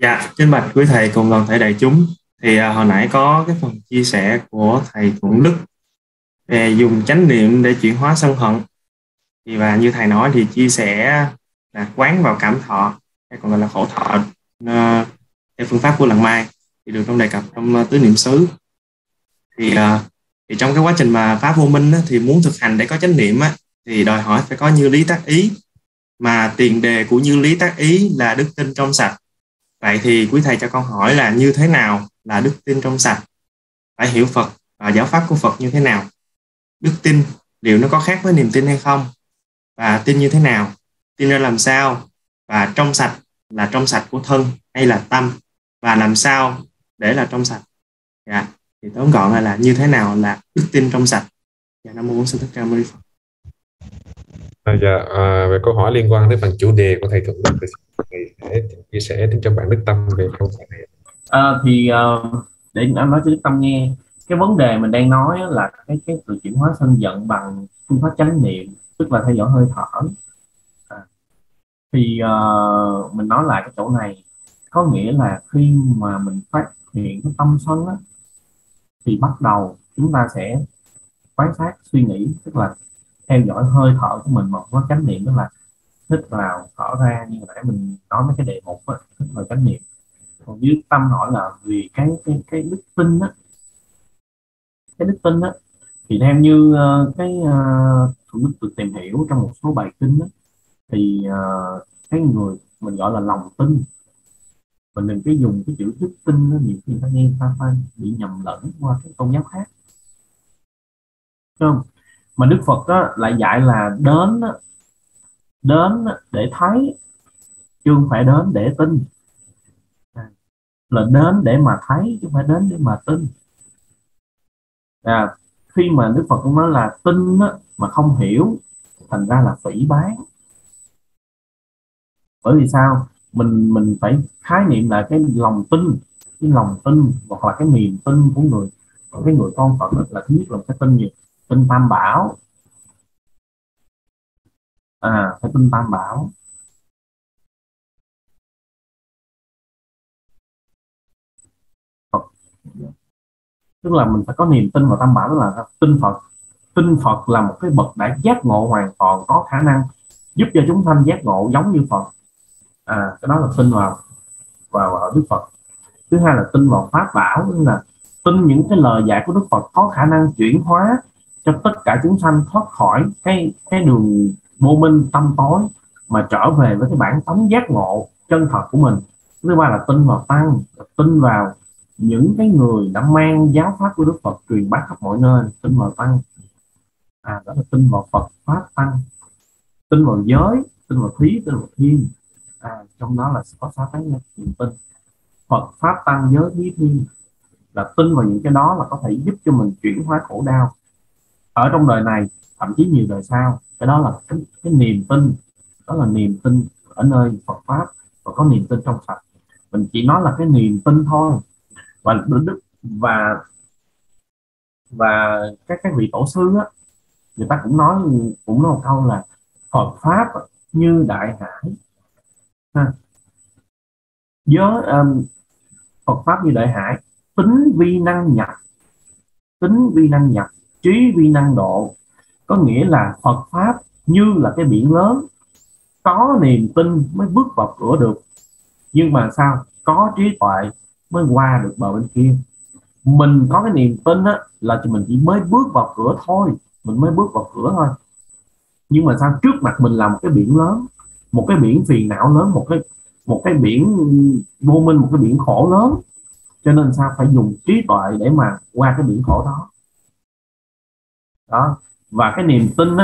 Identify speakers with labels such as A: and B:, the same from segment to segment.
A: Dạ, kính bạch quý thầy cùng toàn thể đại chúng. Hồi nãy có cái phần chia sẻ của thầy Thuận Đức về dùng chánh niệm để chuyển hóa sân hận. Và như thầy nói thì chia sẻ là quán vào cảm thọ, hay còn gọi là khổ thọ, theo phương pháp của Lăng Mai thì được đề cập trong tứ niệm xứ. Thì trong cái quá trình mà pháp vô minh thì muốn thực hành để có chánh niệm thì đòi hỏi phải có như lý tác ý, mà tiền đề của như lý tác ý là đức tin trong sạch. Vậy thì quý thầy cho con hỏi là như thế nào là đức tin trong sạch? Phải hiểu Phật và giáo pháp của Phật như thế nào? Đức tin liệu nó có khác với niềm tin hay không? Và tin như thế nào? Tin ra làm sao? Và trong sạch là trong sạch của thân hay là tâm? Và làm sao để là trong sạch? Dạ. Thì tóm gọn là như thế nào là đức tin trong sạch? Dạ, Nam mô Bổn Sư Thích Ca Mâu Ni Phật.
B: Về câu hỏi liên quan đến phần chủ đề của thầy Thuận Đức thì thầy sẽ chia sẻ cho bạn Đức Tâm về câu hỏi này.
C: Để nói cho Đức Tâm nghe, cái vấn đề mình đang nói là cái sự chuyển hóa sân giận bằng phương pháp chánh niệm, tức là theo dõi hơi thở. Mình nói lại cái chỗ này, có nghĩa là khi mà mình phát hiện cái tâm sân thì bắt đầu chúng ta sẽ quan sát suy nghĩ, tức là theo dõi hơi thở của mình. Một cái chánh niệm tức là hít vào thở ra, như nãy mình nói mấy cái đề mục hít vào chánh niệm. Còn dưới Tâm hỏi là vì cái đức tin cái đức tin thì theo như Thuận Đức được tìm hiểu trong một số bài kinh thì cái người mình gọi là lòng tin. Mình đừng cái dùng cái chữ đức tin nhiều khi ta nghe ta bị nhầm lẫn qua cái tôn giáo khác, không? Mà Đức Phật lại dạy là đến để thấy, chứ không phải đến để tin. Là đến để mà thấy chứ không phải đến để mà tin. Khi mà Đức Phật cũng nói là tin mà không hiểu thành ra là phỉ báng. Bởi vì sao? Mình phải khái niệm lại cái lòng tin hoặc là cái niềm tin của cái người con Phật là thứ nhất là cái tin gì? Tin Tam Bảo. Phải tin Tam Bảo. Tức là mình phải có niềm tin vào Tam Bảo, tức là tin Phật. Tin Phật là một cái bậc đã giác ngộ hoàn toàn, có khả năng giúp cho chúng sanh giác ngộ giống như Phật. Cái đó là tin vào Đức Phật. Thứ hai là tin vào Pháp Bảo, tức là tin những cái lời dạy của Đức Phật có khả năng chuyển hóa cho tất cả chúng sanh thoát khỏi cái đường vô minh tâm tối mà trở về với cái bản tánh giác ngộ chân thật của mình. Thứ ba là tin vào Tăng, tin vào những cái người đã mang giáo pháp của Đức Phật truyền bá khắp mọi nơi, tin vào Tăng. Đó là tin vào Phật Pháp Tăng. Tin vào giới, tin vào thí, tin vào thiên. Trong đó là có 6 cái niềm tin: Phật Pháp Tăng giới thí thiên. Là tin vào những cái đó là có thể giúp cho mình chuyển hóa khổ đau ở trong đời này, thậm chí nhiều đời sau. Cái đó là cái niềm tin. Đó là niềm tin ở nơi Phật Pháp, và có niềm tin trong sạch. Mình chỉ nói là cái niềm tin thôi. Và các vị tổ sư người ta cũng nói một câu là Phật Pháp như đại hải. Phật Pháp như đại hải, tính vi năng nhập, trí vi năng độ. Có nghĩa là Phật Pháp như là cái biển lớn, có niềm tin mới bước vào cửa được. Nhưng mà sao? Có trí tuệ mới qua được bờ bên kia. Mình có cái niềm tin là mình chỉ mới bước vào cửa thôi. Nhưng mà sao? Trước mặt mình là một cái biển lớn, một cái biển phiền não lớn, một cái biển vô minh, một cái biển khổ lớn. Cho nên sao? Phải dùng trí tuệ để mà qua cái biển khổ đó. Và cái niềm tin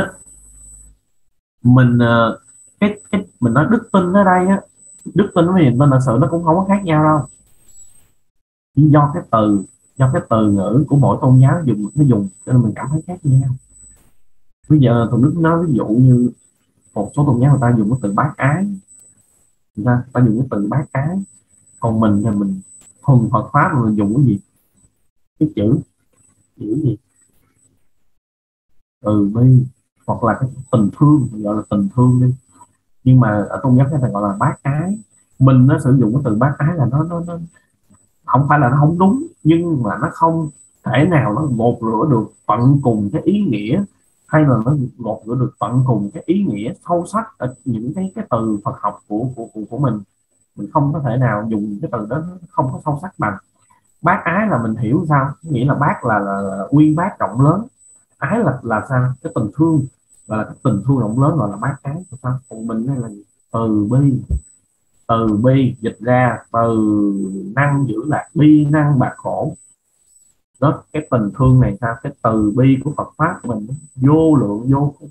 C: mình nói đức tin ở đây đức tin với niềm tin thật sự nó cũng không có khác nhau đâu. Do cái từ ngữ của mỗi tôn giáo dùng cho nên mình cảm thấy khác nhau. Bây giờ Thuận Đức nói ví dụ như một số tôn giáo người ta dùng cái từ bác ái, người ta dùng cái từ bác ái. Còn mình thì mình thuần Phật Pháp mà mình dùng cái gì? Cái chữ gì? Từ bi, hoặc là cái tình thương, gọi là tình thương đi. Nhưng mà ở tôn giáo khác ta gọi là bác ái. Mình nó sử dụng cái từ bác ái là nó không phải là nó không đúng, nhưng mà nó không thể nào nó gột rửa được tận cùng cái ý nghĩa, hay là nó gột rửa được tận cùng cái ý nghĩa sâu sắc ở những cái từ Phật học của mình. Mình không có thể nào dùng cái từ đó, nó không có sâu sắc bằng. Bác ái là mình hiểu sao, nghĩa là bác là uyên bác rộng lớn, ái là sao, cái tình thương, gọi là cái tình thương rộng lớn, gọi là bác ái. Sao còn mình đây là từ bi. Từ bi dịch ra từ năng giữ lạc, bi năng bạc khổ. Đó, cái tình thương này sao, cái từ bi của Phật pháp mình vô lượng vô cùng.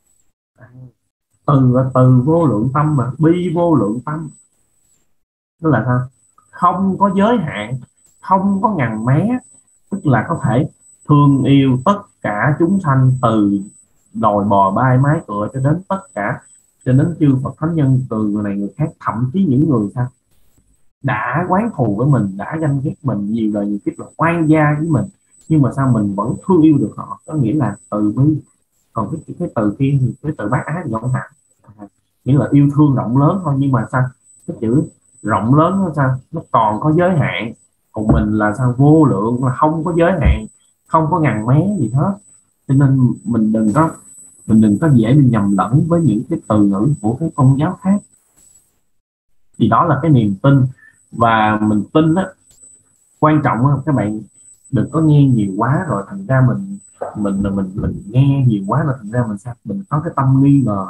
C: Từ là từ vô lượng tâm, mà bi vô lượng tâm, tức là sao, không có giới hạn, không có ngần mé, tức là có thể thương yêu tất cả chúng sanh, từ đồi bò bay mái cửa cho đến tất cả, cho đến chư Phật thánh nhân, từ người này người khác, thậm chí những người sao đã quán thù với mình, đã ganh ghét mình nhiều đời nhiều kiếp, là oan gia với mình, nhưng mà sao mình vẫn thương yêu được họ, có nghĩa là từ bi. Còn cái từ kia thì cái từ bác ái thì không hẳn, nghĩa là yêu thương rộng lớn thôi, nhưng mà sao cái chữ rộng lớn nó sao nó còn có giới hạn, còn mình là sao vô lượng, là không có giới hạn, không có ngần mé gì hết. Cho nên mình đừng có dễ bị nhầm lẫn với những cái từ ngữ của cái tôn giáo khác. Thì đó là cái niềm tin. Và mình tin á, quan trọng á, các bạn đừng có nghe nhiều quá rồi thành ra mình nghe nhiều quá là thành ra mình sao mình có cái tâm nghi ngờ.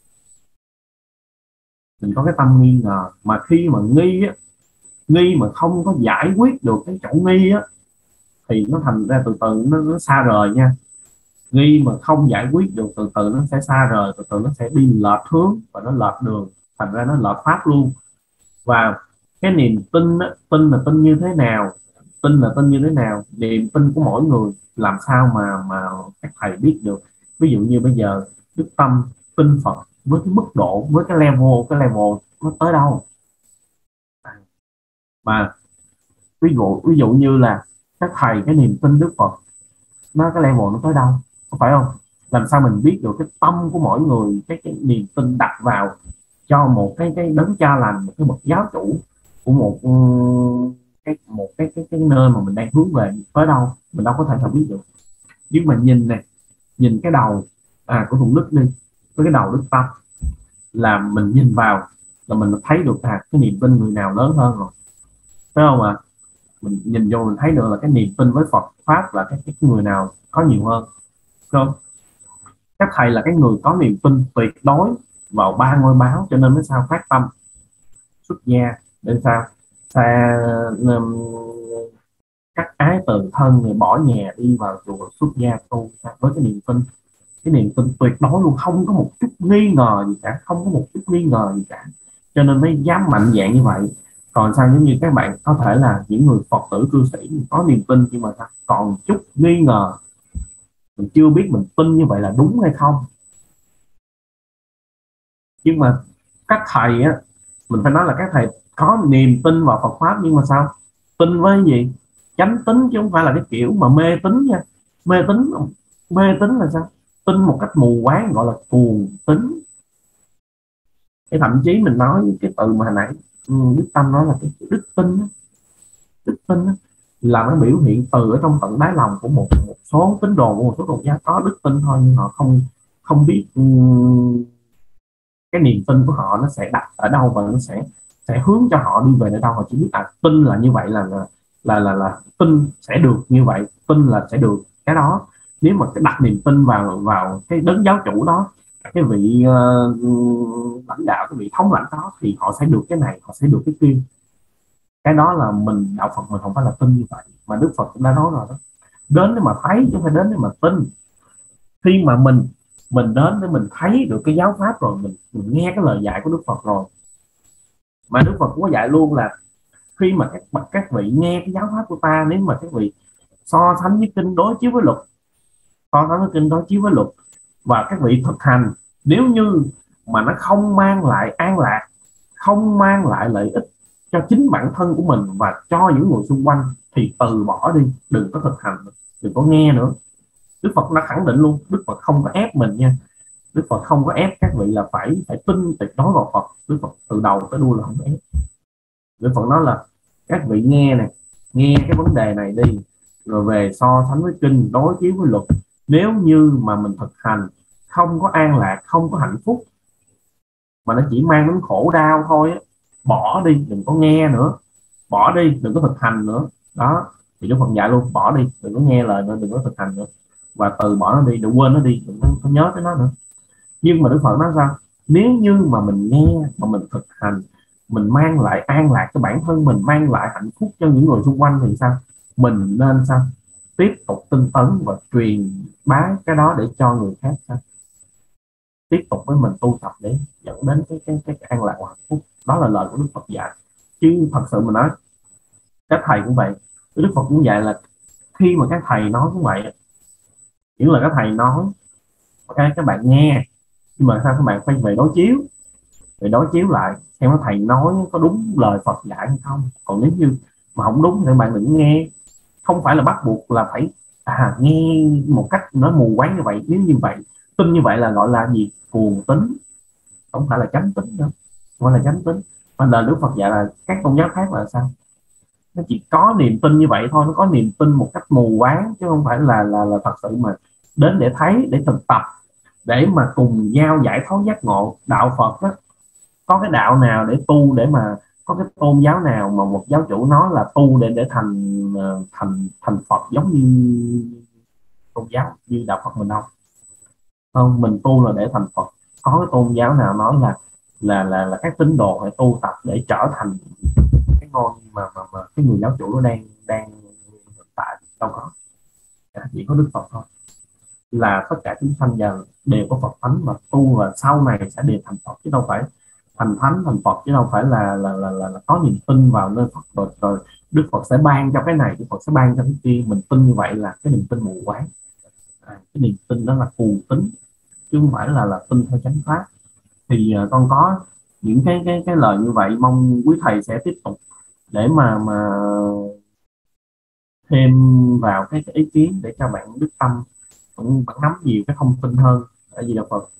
C: Mình có cái tâm nghi ngờ, mà khi mà nghi mà không có giải quyết được cái chỗ nghi á, thì nó thành ra từ từ nó xa rời nha. Nghi mà không giải quyết được, từ từ nó sẽ xa rời, từ từ nó sẽ đi lệch hướng và nó lệch đường, thành ra nó lệch pháp luôn. Và cái niềm tin á, tin là tin như thế nào, niềm tin của mỗi người làm sao mà các thầy biết được. Ví dụ như bây giờ Đức Tâm tin Phật với cái mức độ, với cái level nó tới đâu. Mà ví dụ như là các thầy cái niềm tin Đức Phật nó cái level nó tới đâu, có phải không? Làm sao mình biết được cái tâm của mỗi người, cái niềm tin đặt vào cho một cái đấng cha lành, một cái bậc giáo chủ của một cái nơi mà mình đang hướng về tới đâu, mình đâu có thể nào biết được. Nhưng mà nhìn cái đầu của Thuận Đức đi, với cái đầu Đức Tâm, là mình nhìn vào là mình thấy được cái niềm tin người nào lớn hơn rồi, phải không ạ? Mình nhìn vô mình thấy được là cái niềm tin với Phật pháp là cái người nào có nhiều hơn, không? Các thầy là cái người có niềm tin tuyệt đối vào ba ngôi báo, cho nên mới sao phát tâm xuất gia để sao cắt ái từ thân, người bỏ nhà đi vào chùa xuất gia tu với cái niềm tin tuyệt đối luôn, không có một chút nghi ngờ gì cả, cho nên mới dám mạnh dạn như vậy. Còn sao giống như các bạn có thể là những người Phật tử cư sĩ có niềm tin nhưng mà còn chút nghi ngờ, mình chưa biết mình tin như vậy là đúng hay không. Nhưng mà các thầy á, mình phải nói là các thầy có niềm tin vào Phật pháp, nhưng mà sao tin với gì? Chánh tín, chứ không phải là cái kiểu mà mê tín nha. Mê tín là sao? Tin một cách mù quáng, gọi là cuồng tín. Cái thậm chí mình nói cái từ mà hồi nãy Đức Tâm nói là cái đức tin đó, là nó biểu hiện từ ở trong tận đáy lòng của một số tín đồ, của một số tôn giáo có đức tin thôi, nhưng họ không biết cái niềm tin của họ nó sẽ đặt ở đâu và nó sẽ hướng cho họ đi về nơi đâu. Họ chỉ biết tin là như vậy, là tin sẽ được như vậy, tin là sẽ được cái đó. Nếu mà cái đặt niềm tin vào cái đấng giáo chủ đó, cái vị lãnh đạo, cái vị thống lãnh đó, thì họ sẽ được cái này, họ sẽ được cái kia. Cái đó là mình đạo Phật mình không phải là tin như vậy, mà Đức Phật cũng đã nói rồi đó, đến để mà thấy chứ không phải đến để mà tin. Khi mà mình đến để mình thấy được cái giáo pháp rồi, mình nghe cái lời dạy của Đức Phật rồi, mà Đức Phật cũng có dạy luôn là khi mà các vị nghe cái giáo pháp của ta, nếu mà các vị so sánh với kinh đối chiếu với luật, và các vị thực hành, nếu như mà nó không mang lại an lạc, không mang lại lợi ích cho chính bản thân của mình và cho những người xung quanh, thì từ bỏ đi, đừng có thực hành, đừng có nghe nữa. Đức Phật đã khẳng định luôn, Đức Phật không có ép mình nha. Đức Phật không có ép các vị là phải tin tuyệt đối vào Phật. Đức Phật từ đầu tới đuôi là không ép. Đức Phật nói là các vị nghe này, nghe cái vấn đề này đi, rồi về so sánh với kinh, đối chiếu với luật. Nếu như mà mình thực hành không có an lạc, không có hạnh phúc, mà nó chỉ mang đến khổ đau thôi á, bỏ đi, đừng có nghe nữa, bỏ đi, đừng có thực hành nữa. Đó, thì Đức Phật dạy luôn, bỏ đi, đừng có nghe lời nữa, đừng có thực hành nữa, và từ bỏ nó đi, đừng quên nó đi, đừng có nhớ tới nó nữa. Nhưng mà Đức Phật nói sao? Nếu như mà mình nghe, mà mình thực hành, mình mang lại an lạc cho bản thân mình, mang lại hạnh phúc cho những người xung quanh thì sao? Mình nên sao? Tiếp tục tinh tấn và truyền bá cái đó để cho người khác sao? Tiếp tục với mình tu tập để dẫn đến cái an lạc và hạnh phúc. Đó là lời của Đức Phật dạy. Chứ thật sự mình nói, các thầy cũng vậy, Đức Phật cũng dạy là khi mà các thầy nói cũng vậy, những lời các thầy nói, các bạn nghe, nhưng mà sao các bạn phải về đối chiếu lại xem các thầy nói có đúng lời Phật dạy hay không. Còn nếu như mà không đúng thì bạn đừng nghe. Không phải là bắt buộc là phải nghe một cách nó mù quáng như vậy. Nếu như vậy, tin như vậy là gọi là gì? Cuồng tín, không phải là chánh tín nữa, gọi là chánh tín. Mà lời Đức Phật dạy là các tôn giáo khác là sao? Nó chỉ có niềm tin như vậy thôi, nó có niềm tin một cách mù quáng, chứ không phải là thật sự mà đến để thấy, để thực tập, để mà cùng nhau giải thoát giác ngộ. Đạo Phật đó, có cái đạo nào để tu, để mà có cái tôn giáo nào mà một giáo chủ nói là tu để thành Phật giống như tôn giáo như đạo Phật mình không? Không, mình tu là để thành Phật. Có cái tôn giáo nào nói là các tín đồ phải tu tập để trở thành cái ngôi mà cái người giáo chủ nó đang hiện tại? Đâu có. Chỉ có Đức Phật thôi. Là tất cả chúng sanh giờ đều có Phật thánh mà tu, và sau này sẽ đều thành Phật, chứ đâu phải thành thánh thành Phật, chứ đâu phải là có niềm tin vào nơi Phật rồi Đức Phật sẽ ban cho cái này, Đức Phật sẽ ban cho cái kia. Mình tin như vậy là cái niềm tin mù quáng. Cái niềm tin đó là cuồng tín, chứ không phải là tin theo chánh pháp. Thì con có những cái lời như vậy, mong quý thầy sẽ tiếp tục để mà thêm vào cái ý kiến để cho bạn đức tâm cũng bạn nắm nhiều cái thông tin hơn ở Di Đà Phật.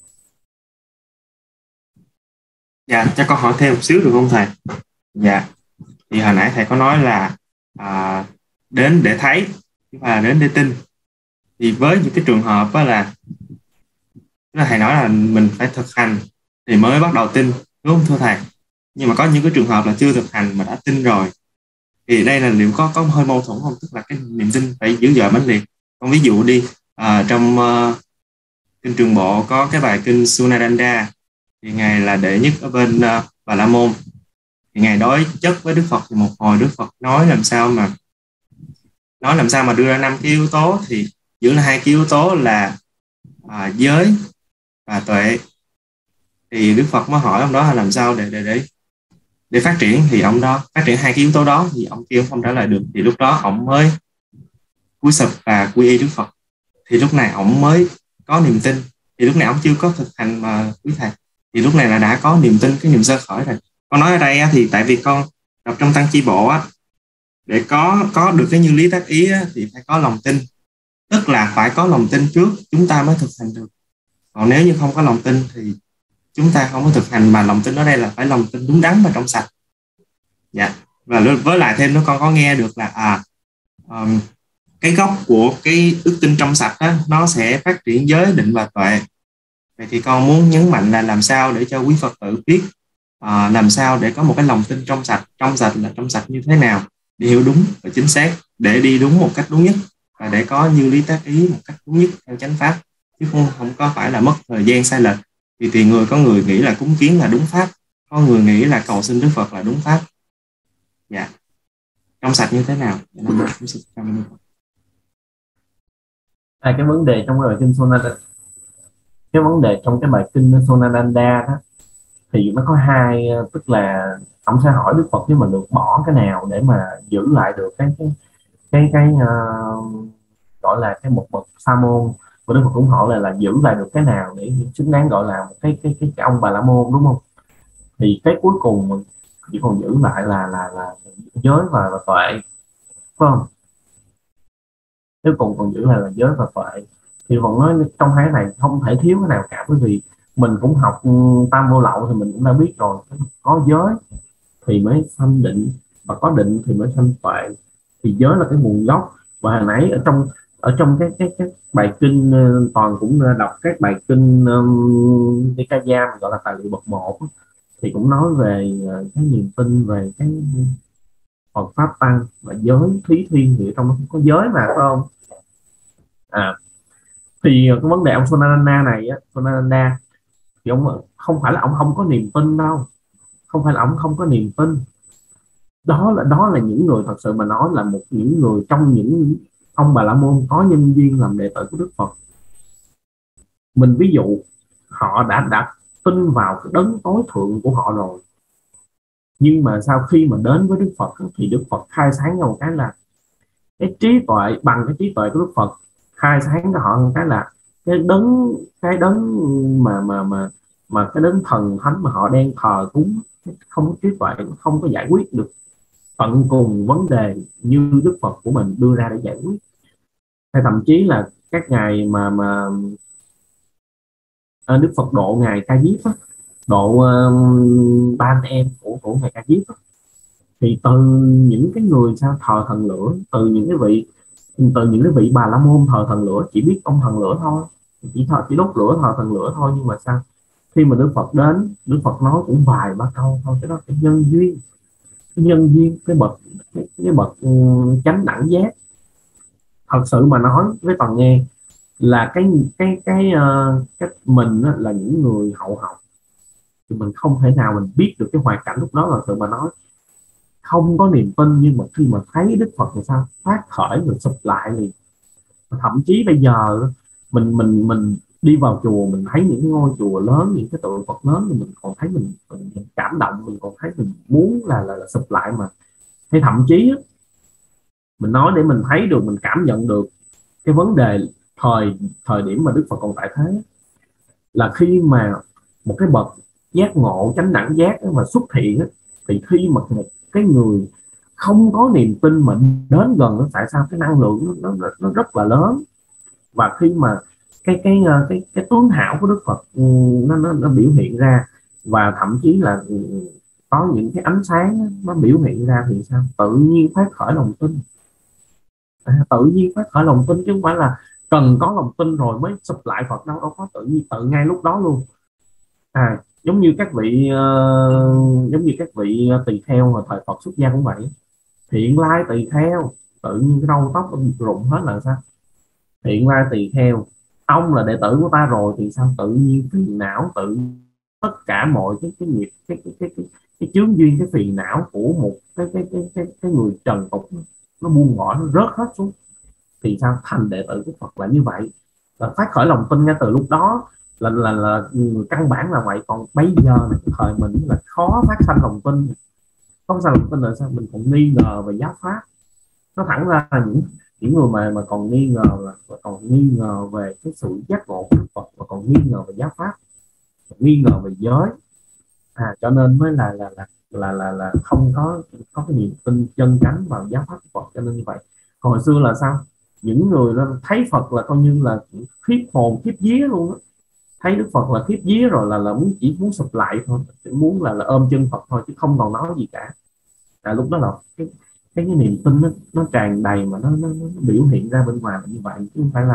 A: Dạ, cho con hỏi thêm một xíu được không thầy? Dạ, thì hồi nãy thầy có nói là đến để thấy và đến để tin. Thì với những cái trường hợp đó là thầy nói là mình phải thực hành thì mới bắt đầu tin, đúng không thưa thầy? Nhưng mà có những cái trường hợp là chưa thực hành mà đã tin rồi, thì đây là liệu có hơi mâu thuẫn không? Tức là cái niềm tin phải dữ dội mãnh liệt. Con ví dụ đi, trong kinh Trường Bộ có cái bài kinh Sunadanda, thì ngài là đệ nhất ở bên Bà La Môn. Thì ngài đối chất với Đức Phật, thì một hồi Đức Phật nói làm sao mà đưa ra 5 cái yếu tố, thì giữa là 2 cái yếu tố là giới và tuệ. Thì Đức Phật mới hỏi ông đó là làm sao để phát triển, thì ông đó phát triển 2 cái yếu tố đó, thì ông kia không trả lời được. Thì lúc đó ông mới cúi sụp và quy y Đức Phật. Thì lúc này ông mới có niềm tin. Thì lúc này ông chưa có thực hành mà quý thầy, thì lúc này là đã có niềm tin, cái niềm sơ khởi rồi. Con nói ở đây thì tại vì con đọc trong Tăng Chi Bộ để có được cái như lý tác ý thì phải có lòng tin. Tức là phải có lòng tin trước chúng ta mới thực hành được. Còn nếu như không có lòng tin thì chúng ta không có thực hành. Mà lòng tin ở đây là phải lòng tin đúng đắn và trong sạch. Dạ. Và với lại thêm nữa, con có nghe được là cái gốc của cái đức tin trong sạch đó, nó sẽ phát triển giới, định và tuệ. Vậy thì con muốn nhấn mạnh là làm sao để cho quý Phật tử biết làm sao để có một cái lòng tin trong sạch. Trong sạch là trong sạch như thế nào để hiểu đúng và chính xác, để đi đúng một cách đúng nhất, và để có như lý tác ý một cách đúng nhất theo chánh pháp, chứ không có phải là mất thời gian sai lệch. Thì có người nghĩ là cúng kiến là đúng pháp, có người nghĩ là cầu xin Đức Phật là đúng pháp. Dạ. Trong sạch như thế nào?
C: Cái vấn đề trong bài kinh Sonadanda, cái vấn đề trong cái bài kinh Sonadanda đó, thì nó có hai, tức là ông sẽ hỏi Đức Phật nếu mà được bỏ cái nào để mà giữ lại được cái gọi là cái một bậc sa môn, và Đức Phật cũng hỏi là giữ lại được cái nào để xứng đáng gọi là một cái ông Bà La Môn, đúng không? Thì cái cuối cùng chỉ còn giữ lại là giới và tuệ, phải không? Cuối cùng còn giữ lại là giới và tuệ. Thì vẫn nói trong hai cái này không thể thiếu cái nào cả, bởi vì mình cũng học tam vô lậu thì mình cũng đã biết rồi, có giới thì mới sanh định, và có định thì mới sanh tuệ. Thì giới là cái nguồn gốc. Và hồi nãy ở trong cái bài kinh Toàn cũng đọc các bài kinh Nikaya gọi là tài liệu bậc 1, thì cũng nói về cái niềm tin về cái Phật pháp tăng và giới thí thiên, thì trong đó cũng có giới mà phải không? Thì cái vấn đề ông Sonananda này á, Sonananda thì ông không phải là ông không có niềm tin đâu, không phải là ông không có niềm tin. Đó là những người thật sự mà nói là những người trong những ông Bà La Môn có nhân duyên làm đệ tử của Đức Phật. Mình ví dụ họ đã tin vào cái đấng tối thượng của họ rồi, nhưng mà sau khi mà đến với Đức Phật thì Đức Phật khai sáng cho một cái là cái trí tuệ, bằng cái trí tuệ của Đức Phật khai sáng cho họ một cái là cái đấng mà cái đấng thần thánh mà họ đang thờ cúng không có trí tuệ, không có giải quyết được tận cùng vấn đề như Đức Phật của mình đưa ra để giải quyết. Hay thậm chí là các ngài mà Đức Phật độ ngài Ca Diếp á, độ ba anh em của ngài Ca Diếp á, thì từ những cái người sao thờ thần lửa, từ những cái vị Bà La Môn thờ thần lửa, chỉ biết ông thần lửa thôi, chỉ đốt lửa thờ thần lửa thôi. Nhưng mà sao khi mà Đức Phật đến, Đức Phật nói cũng vài ba câu thôi, cái đó cái nhân duyên, cái bậc chánh đẳng giác. Thật sự mà nói với Toàn nghe là cái mình là những người hậu học thì mình không thể nào mình biết được cái hoàn cảnh lúc đó. Là sự mà nói không có niềm tin, nhưng mà khi mà thấy Đức Phật thì sao phát khởi mình sụp lại liền. Thậm chí bây giờ mình đi vào chùa, mình thấy những ngôi chùa lớn, những cái tượng Phật lớn, thì mình còn thấy mình cảm động, mình còn thấy mình muốn là sụp lại mà. Hay thậm chí mình nói để mình thấy được, mình cảm nhận được cái vấn đề thời điểm mà Đức Phật còn tại thế, là khi mà một cái bậc giác ngộ chánh đẳng giác mà xuất hiện, thì khi mà một cái người không có niềm tin mà đến gần nó, tại sao cái năng lượng nó rất là lớn. Và khi mà cái tướng hảo của Đức Phật nó biểu hiện ra, và thậm chí là có những cái ánh sáng nó biểu hiện ra, thì sao tự nhiên phát khởi lòng tin. Tự nhiên phát khởi lòng tin, chứ không phải là cần có lòng tin rồi mới sụp lại Phật đâu, đâu có tự nhiên, tự ngay lúc đó luôn. Giống như các vị tỳ kheo mà thời Phật xuất gia cũng vậy. Thiện lai tỳ kheo, tự nhiên cái râu tóc rụng hết là sao? Thiện lai tỳ kheo, ông là đệ tử của ta rồi, thì sao tự nhiên phiền não, tất cả mọi cái nghiệp, cái chướng duyên, cái phiền não của một cái người trần tục nó buông bỏ, nó rớt hết xuống. Thì sao thành đệ tử của Phật là như vậy, là phát khởi lòng tin ngay từ lúc đó, là căn bản là vậy. Còn bây giờ này, cái thời mình là khó phát sanh lòng tin. Không sao lòng tin là sao? Mình còn nghi ngờ về giáo pháp. Nó thẳng ra là những người mà còn nghi ngờ về cái sự giác ngộ của Phật, và còn nghi ngờ về giáo pháp, nghi ngờ về giới, cho nên mới là không có cái niềm tin chân chánh vào giáo pháp của Phật. Cho nên như vậy. Còn hồi xưa là sao? Những người thấy Phật là coi như là khiếp hồn khiếp vía luôn á. Thấy Đức Phật là khiếp vía rồi, là chỉ muốn sụp lại thôi, chỉ muốn là ôm chân Phật thôi, chứ không còn nói gì cả. Lúc đó là cái niềm tin nó tràn đầy, mà nó biểu hiện ra bên ngoài là như vậy, chứ không phải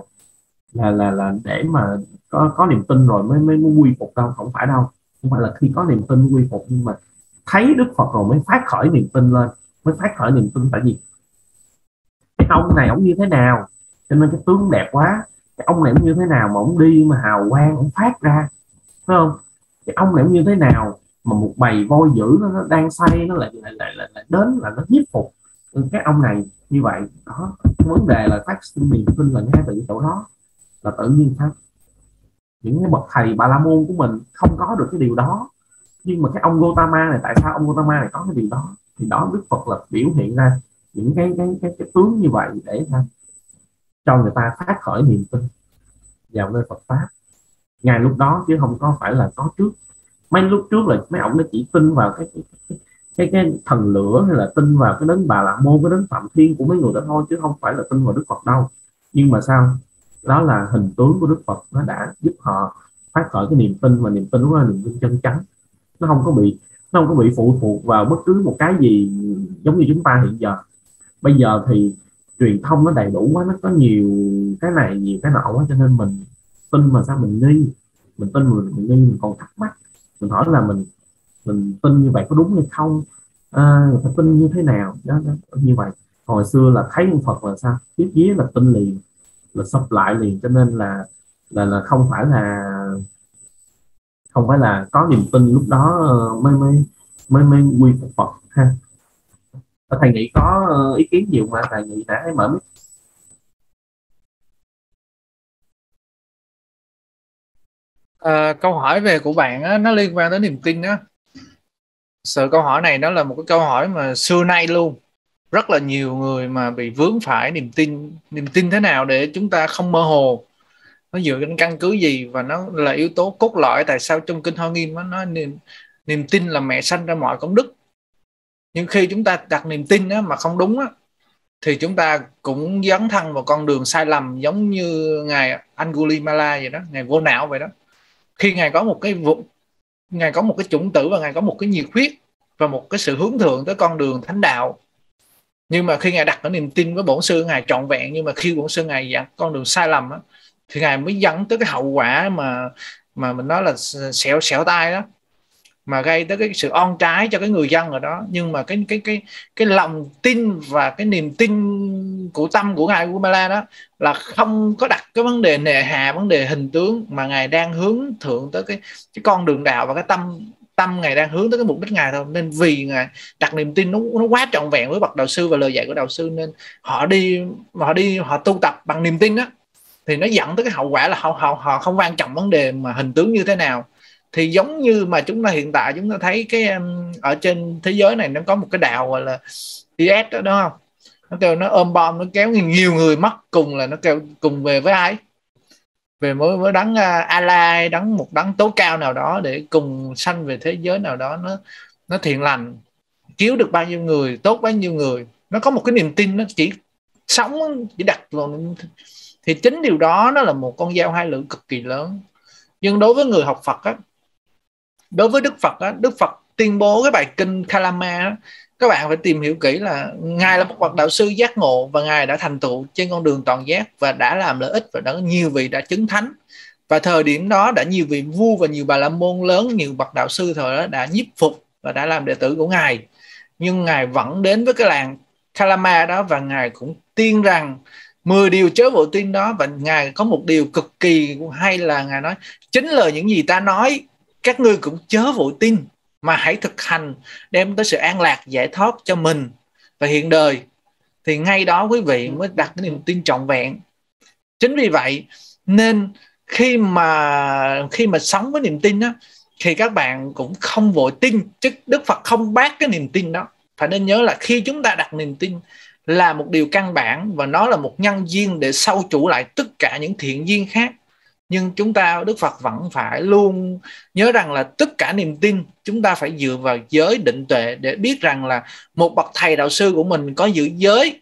C: là để mà có niềm tin rồi mới quy phục đâu. Không phải đâu, không phải là khi có niềm tin quy phục, nhưng mà thấy Đức Phật rồi mới phát khởi niềm tin lên, mới phát khởi niềm tin. Tại vì cái ông này ông như thế nào, cho nên cái tướng đẹp quá. Cái ông này ông như thế nào mà ông đi mà hào quang ông phát ra, phải không? Cái ông này ông như thế nào mà một bầy voi dữ nó đang say, nó lại đến là nó nhiếp phục cái ông này như vậy đó. Vấn đề là phát sinh niềm tin là ngay từ chỗ đó, là tự nhiên phát. Những cái bậc thầy Bà La Môn của mình không có được cái điều đó, nhưng mà cái ông Gotama này, tại sao ông Gotama này có cái điều đó? Thì đó, Đức Phật là biểu hiện ra những cái tướng như vậy để cho người ta phát khởi niềm tin vào nơi Phật pháp ngay lúc đó, chứ không có phải là có trước. Mấy lúc trước là mấy ông nó chỉ tin vào cái thần lửa, hay là tin vào cái đấng Bà La Môn, cái đấng Phạm Thiên của mấy người đó thôi, chứ không phải là tin vào Đức Phật đâu. Nhưng mà sao Đó là hình tướng của Đức Phật, nó đã giúp họ phát khởi cái niềm tin, và niềm tin đó là niềm tin chân chánh. Nó không có bị phụ thuộc vào bất cứ một cái gì giống như chúng ta hiện giờ. Bây giờ thì truyền thông nó đầy đủ quá, nó có nhiều cái này nhiều cái nọ quá, cho nên mình tin mà sao mình nghi, mình tin mình nghi, mình còn thắc mắc, mình hỏi là mình tin như vậy có đúng hay không, người ta tin như thế nào đó, như vậy. Hồi xưa là thấy ông Phật là sao, tiếp vía là tin liền, là sập lại liền, cho nên là không phải là có niềm tin lúc đó mới quy phục Phật ha. Thầy nghĩ có ý kiến nhiều mà thầy nghĩ đã mở mic.
D: Câu hỏi về của bạn á, nó liên quan tới niềm tin á. Sự câu hỏi này nó là một cái câu hỏi mà xưa nay luôn rất là nhiều người mà bị vướng phải niềm tin thế nào để chúng ta không mơ hồ, nó dựa trên căn cứ gì, và nó là yếu tố cốt lõi tại sao trong kinh Hoa Nghiêm nó nói niềm tin là mẹ sanh ra mọi công đức. Nhưng khi chúng ta đặt niềm tin á, mà không đúng á, thì chúng ta cũng dấn thân vào con đường sai lầm, giống như ngài Angulimala vậy đó, ngài vô não vậy đó. Khi ngài có một cái chủng tử, và ngài có một cái nhiệt huyết và một cái sự hướng thượng tới con đường thánh đạo, nhưng mà khi ngài đặt cái niềm tin với bổn sư ngài trọn vẹn, nhưng mà khi bổn sư ngài dặn con đường sai lầm á, thì ngài mới dẫn tới cái hậu quả mà mình nói là xẻo tai đó, mà gây tới cái sự oan trái cho cái người dân ở đó. Nhưng mà cái lòng tin và cái niềm tin của tâm của ngài Kumala đó là không có đặt cái vấn đề nề hà, vấn đề hình tướng, mà ngài đang hướng thượng tới cái con đường đạo, và cái tâm ngài đang hướng tới cái mục đích ngài thôi. Nên vì ngài đặt niềm tin nó quá trọn vẹn với bậc đạo sư và lời dạy của đạo sư, nên họ tu tập bằng niềm tin đó, thì nó dẫn tới cái hậu quả là họ không quan trọng vấn đề mà hình tướng như thế nào. Thì giống như mà chúng ta hiện tại chúng ta thấy cái ở trên thế giới này nó có một cái đạo gọi là IS đó, đúng không? Nó kêu nó ôm bom, nó kéo nhiều người mất, cùng là nó kêu cùng về với ai, về với đấng Allah, một đấng tối cao nào đó, để cùng sanh về thế giới nào đó nó thiện lành, cứu được bao nhiêu người, tốt bao nhiêu người. Nó có một cái niềm tin, nó chỉ đặt vào. Thì chính điều đó nó là một con dao hai lưỡi cực kỳ lớn. Nhưng đối với người học Phật á, đối với Đức Phật á, Đức Phật tuyên bố cái bài kinh Kalama á, các bạn phải tìm hiểu kỹ là ngài là một bậc đạo sư giác ngộ, và ngài đã thành tựu trên con đường toàn giác, và đã làm lợi ích, và đã nhiều vị đã chứng thánh. Và thời điểm đó đã nhiều vị vua và nhiều bà la môn lớn, nhiều bậc đạo sư thời đó đã nhiếp phục và đã làm đệ tử của ngài. Nhưng ngài vẫn đến với cái làng Kalama đó, và ngài cũng tiên rằng 10 điều chớ vội tin đó. Và ngài có một điều cực kỳ hay là ngài nói: chính lời những gì ta nói các ngươi cũng chớ vội tin, mà hãy thực hành, đem tới sự an lạc giải thoát cho mình và hiện đời. Thì ngay đó quý vị mới đặt cái niềm tin trọn vẹn. Chính vì vậy nên khi mà sống với niềm tin đó, thì các bạn cũng không vội tin, chứ Đức Phật không bác cái niềm tin đó. Phải nên nhớ là khi chúng ta đặt niềm tin là một điều căn bản, và nó là một nhân duyên để sau chủ lại tất cả những thiện duyên khác. Nhưng Đức Phật vẫn phải luôn nhớ rằng là tất cả niềm tin chúng ta phải dựa vào giới định tuệ, để biết rằng là một bậc thầy đạo sư của mình có giữ giới,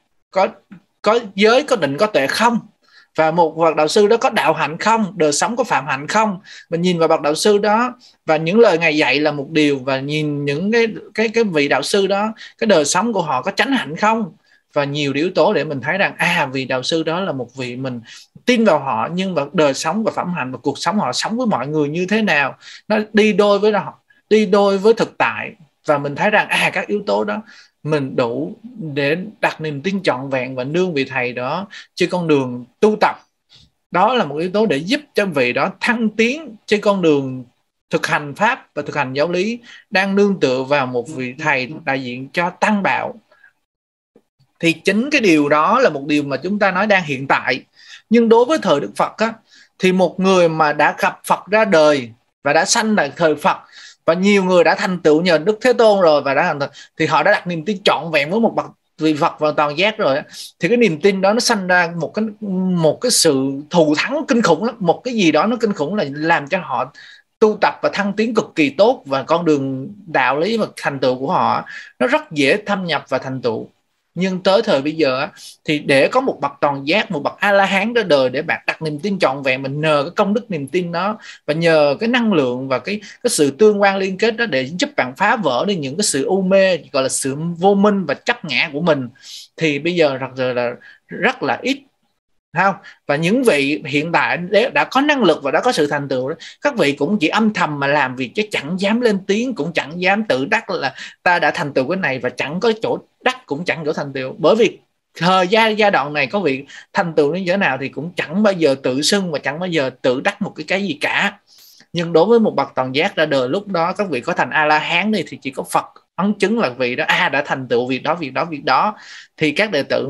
D: có giới, có định, có tuệ không, và một bậc đạo sư đó có đạo hạnh không, đời sống có phạm hạnh không. Mình nhìn vào bậc đạo sư đó và những lời ngài dạy là một điều, và nhìn những cái vị đạo sư đó, cái đời sống của họ có chánh hạnh không, và nhiều yếu tố để mình thấy rằng vị đạo sư đó là một vị mình tin vào họ, nhưng mà đời sống và phẩm hạnh và cuộc sống họ sống với mọi người như thế nào, nó đi đôi với thực tại. Và mình thấy rằng các yếu tố đó mình đủ để đặt niềm tin trọn vẹn và nương vị thầy đó trên con đường tu tập. Đó là một yếu tố để giúp cho vị đó thăng tiến trên con đường thực hành pháp và thực hành giáo lý, đang nương tựa vào một vị thầy đại diện cho tăng bảo. Thì chính cái điều đó là một điều mà chúng ta nói đang hiện tại. Nhưng đối với thời Đức Phật á, thì một người mà đã gặp Phật ra đời và đã sanh tại thời Phật, và nhiều người đã thành tựu nhờ Đức Thế Tôn rồi, và thì họ đã đặt niềm tin trọn vẹn với một bậc vị Phật và toàn giác rồi, thì cái niềm tin đó nó sanh ra một cái sự thù thắng kinh khủng lắm, một cái gì đó nó kinh khủng, là làm cho họ tu tập và thăng tiến cực kỳ tốt, và con đường đạo lý và thành tựu của họ nó rất dễ thâm nhập và thành tựu. Nhưng tới thời bây giờ á, thì để có một bậc toàn giác, một bậc A-la-hán ra đời để bạn đặt niềm tin trọn vẹn, mình nhờ cái công đức niềm tin đó và nhờ cái năng lượng và cái sự tương quan liên kết đó để giúp bạn phá vỡ đi những cái sự u mê, gọi là sự vô minh và chấp ngã của mình, thì bây giờ thật sự là rất là ít, không? Và những vị hiện tại đã có năng lực và đã có sự thành tựu đó, các vị cũng chỉ âm thầm mà làm việc chứ chẳng dám lên tiếng, cũng chẳng dám tự đắc là ta đã thành tựu cái này, và chẳng có chỗ đắc, cũng chẳng có thành tựu. Bởi vì thời giai đoạn này có vị thành tựu đến chỗ nào thì cũng chẳng bao giờ tự xưng và chẳng bao giờ tự đắc một cái gì cả. Nhưng đối với một bậc toàn giác ra đời, lúc đó các vị có thành A-la-hán đi thì chỉ có Phật ấn chứng là vị đó đã thành tựu việc đó, thì các đệ tử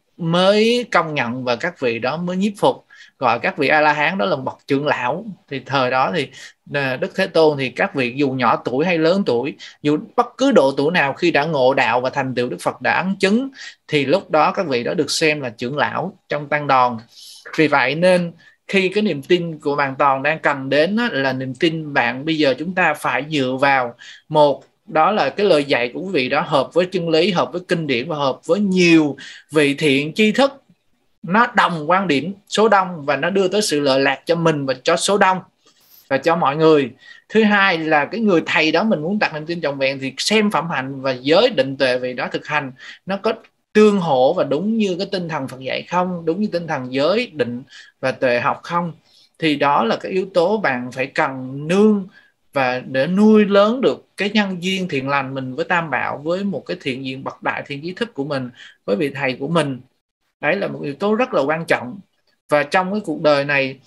D: mới công nhận và các vị đó mới nhiếp phục, gọi các vị A-la-hán đó là bậc trưởng lão. Thì thời đó thì Đức Thế Tôn thì các vị dù nhỏ tuổi hay lớn tuổi, dù bất cứ độ tuổi nào, khi đã ngộ đạo và thành tựu Đức Phật đã ấn chứng, thì lúc đó các vị đó được xem là trưởng lão trong tăng đoàn. Vì vậy nên khi cái niềm tin của bạn Toàn đang cần đến là niềm tin bạn bây giờ chúng ta phải dựa vào một, đó là cái lời dạy của quý vị đó hợp với chân lý, hợp với kinh điển và hợp với nhiều vị thiện tri thức, nó đồng quan điểm số đông và nó đưa tới sự lợi lạc cho mình và cho số đông và cho mọi người. Thứ hai là cái người thầy đó mình muốn đặt niềm tin trọn vẹn thì xem phẩm hạnh và giới định tuệ vị đó thực hành nó có tương hỗ và đúng như cái tinh thần Phật dạy không, đúng như tinh thần giới định và tuệ học không. Thì đó là cái yếu tố bạn phải cần nương và để nuôi lớn được cái nhân duyên thiện lành mình với Tam Bảo, với một cái thiện diện bậc đại thiện trí thức của mình, với vị thầy của mình. Đấy là một yếu tố rất là quan trọng. Và trong cái cuộc đời này,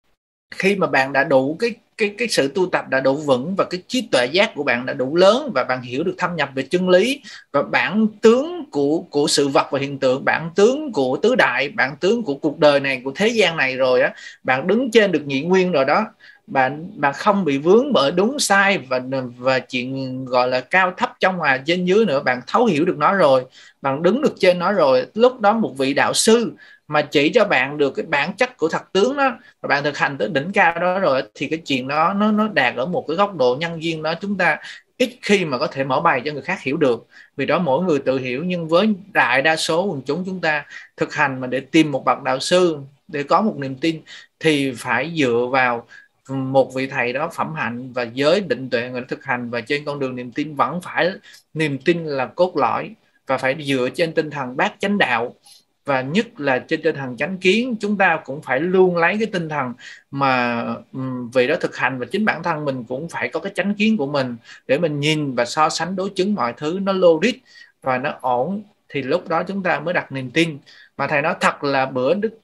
D: khi mà bạn đã đủ cái sự tu tập đã đủ vững và cái trí tuệ giác của bạn đã đủ lớn và bạn hiểu được thâm nhập về chân lý và bản tướng của sự vật và hiện tượng, bản tướng của tứ đại, bản tướng của cuộc đời này, của thế gian này rồi á, bạn đứng trên được nhị nguyên rồi đó, bạn không bị vướng bởi đúng sai và chuyện gọi là cao thấp trong ngoài trên dưới nữa, bạn thấu hiểu được nó rồi, bạn đứng được trên nó rồi. Lúc đó một vị đạo sư mà chỉ cho bạn được cái bản chất của thật tướng đó và bạn thực hành tới đỉnh cao đó rồi, thì cái chuyện đó nó đạt ở một cái góc độ nhân duyên đó chúng ta ít khi mà có thể mở bày cho người khác hiểu được, vì đó mỗi người tự hiểu. Nhưng với đại đa số quần chúng chúng ta thực hành mà để tìm một bậc đạo sư, để có một niềm tin thì phải dựa vào một vị thầy đó phẩm hạnh và giới định tuệ người thực hành, và trên con đường niềm tin vẫn phải niềm tin là cốt lõi và phải dựa trên tinh thần bát chánh đạo, và nhất là trên tinh thần chánh kiến. Chúng ta cũng phải luôn lấy cái tinh thần mà vị đó thực hành, và chính bản thân mình cũng phải có cái chánh kiến của mình để mình nhìn và so sánh đối chứng mọi thứ nó logic và nó ổn, thì lúc đó chúng ta mới đặt niềm tin. Mà thầy nói thật là bữa Đức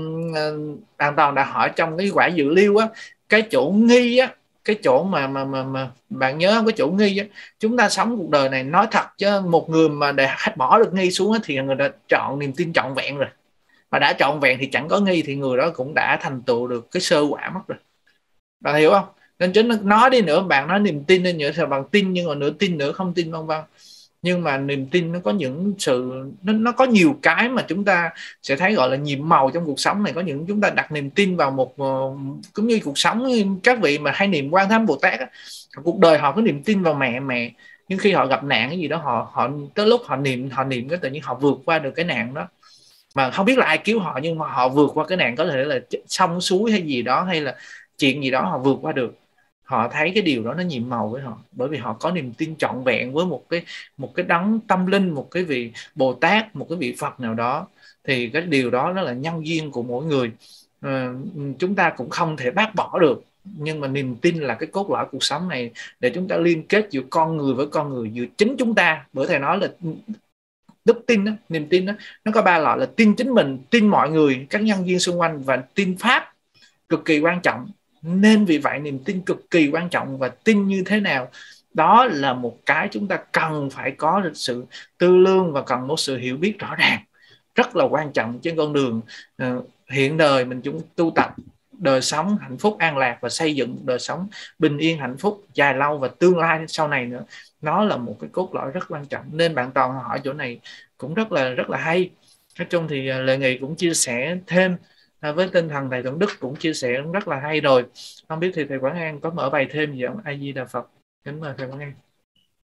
D: An Toàn đã hỏi trong cái quả dự lưu á, cái chỗ nghi á, cái chỗ mà bạn nhớ không, cái chỗ nghi á, chúng ta sống cuộc đời này nói thật chứ một người mà để bỏ được nghi xuống á, thì người đã chọn niềm tin trọn vẹn rồi, mà đã trọn vẹn thì chẳng có nghi, thì người đó cũng đã thành tựu được cái sơ quả mất rồi. Bạn hiểu không? Nên chính nói đi nữa, bạn nói niềm tin nên nữa bạn tin, nhưng mà nửa tin nửa không tin, vân vân. Nhưng mà niềm tin nó có những sự nó có nhiều cái mà chúng ta sẽ thấy gọi là nhiệm màu trong cuộc sống này. Có những chúng ta đặt niềm tin vào một cũng như cuộc sống, các vị mà hay niệm Quan Thế Âm Bồ Tát á, cuộc đời họ có niềm tin vào mẹ, nhưng khi họ gặp nạn cái gì đó, họ tới lúc họ niệm cái tự nhiên họ vượt qua được cái nạn đó, mà không biết là ai cứu họ, nhưng mà họ vượt qua cái nạn, có thể là sông suối hay gì đó, hay là chuyện gì đó họ vượt qua được. Họ thấy cái điều đó nó nhiệm màu với họ, bởi vì họ có niềm tin trọn vẹn với một cái đấng tâm linh, một cái vị Bồ Tát, một cái vị Phật nào đó. Thì cái điều đó nó là nhân duyên của mỗi người, chúng ta cũng không thể bác bỏ được. Nhưng mà niềm tin là cái cốt lõi cuộc sống này, để chúng ta liên kết giữa con người với con người, giữa chính chúng ta. Bởi thầy nói là đức tin đó, niềm tin đó, nó có ba loại là tin chính mình, tin mọi người, các nhân duyên xung quanh, và tin pháp cực kỳ quan trọng. Nên vì vậy niềm tin cực kỳ quan trọng, và tin như thế nào đó là một cái chúng ta cần phải có sự tư lương và cần một sự hiểu biết rõ ràng, rất là quan trọng trên con đường hiện đời mình. Chúng tu tập đời sống hạnh phúc an lạc và xây dựng đời sống bình yên hạnh phúc dài lâu và tương lai sau này nữa, nó là một cái cốt lõi rất quan trọng. Nên bạn Toàn hỏi chỗ này cũng rất là hay. Nói chung thì Lệ Nghị cũng chia sẻ thêm với tinh thần thầy Thuận Đức cũng chia sẻ rất là hay rồi. Không biết thì thầy Quảng An có mở bài thêm gì không? A Di Đà Phật. Kính mời thầy Quảng An.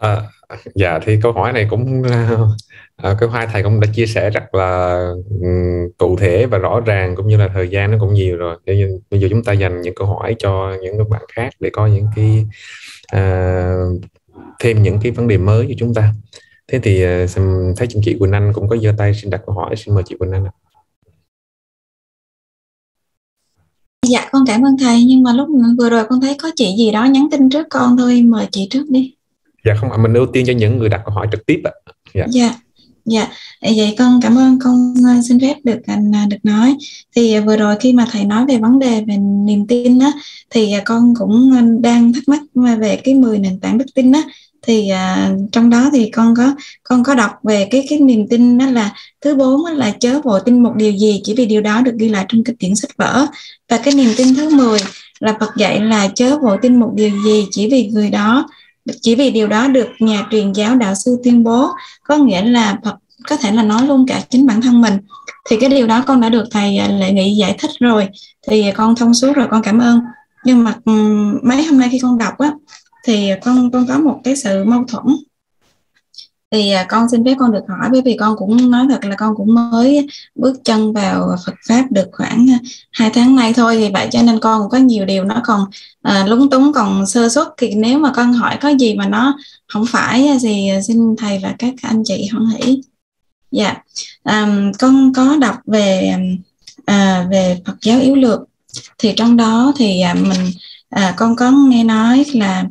B: À, dạ thì câu hỏi này cũng cái hai thầy cũng đã chia sẻ rất là cụ thể và rõ ràng, cũng như là thời gian nó cũng nhiều rồi. Nên bây giờ chúng ta dành những câu hỏi cho những các bạn khác để có những cái thêm những cái vấn đề mới cho chúng ta. Thế thì thấy chị Quỳnh Anh cũng có giơ tay xin đặt câu hỏi, xin mời chị Quỳnh Anh.
E: Dạ con cảm ơn thầy, nhưng mà lúc vừa rồi con thấy có chị gì đó nhắn tin trước con thôi, mời chị trước đi.
B: Dạ không, mình ưu tiên cho những người đặt câu hỏi trực tiếp ạ.
E: Dạ. Vậy con cảm ơn, con xin phép được nói. Thì vừa rồi khi mà thầy nói về vấn đề về niềm tin á, thì con cũng đang thắc mắc về cái 10 nền tảng đức tin á. Thì trong đó thì con có đọc về cái niềm tin đó là thứ 4 là chớ vội tin một điều gì chỉ vì điều đó được ghi lại trong kinh điển sách vở. Và cái niềm tin thứ 10 là Phật dạy là chớ vội tin một điều gì chỉ vì điều đó được nhà truyền giáo đạo sư tuyên bố, có nghĩa là Phật có thể là nói luôn cả chính bản thân mình. Thì cái điều đó con đã được thầy Lệ Nghị giải thích rồi, thì con thông suốt rồi, con cảm ơn. Nhưng mà mấy hôm nay khi con đọc á, thì con có một cái sự mâu thuẫn. Thì con xin phép con được hỏi, bởi vì con cũng nói thật là con cũng mới bước chân vào Phật Pháp được khoảng 2 tháng nay thôi. Vì vậy cho nên con cũng có nhiều điều nó còn lúng túng, còn sơ suất. Thì nếu mà con hỏi có gì mà nó không phải thì xin thầy và các anh chị hoan hỷ. Dạ, con có đọc về Phật giáo yếu lược. Thì trong đó thì con có nghe nói là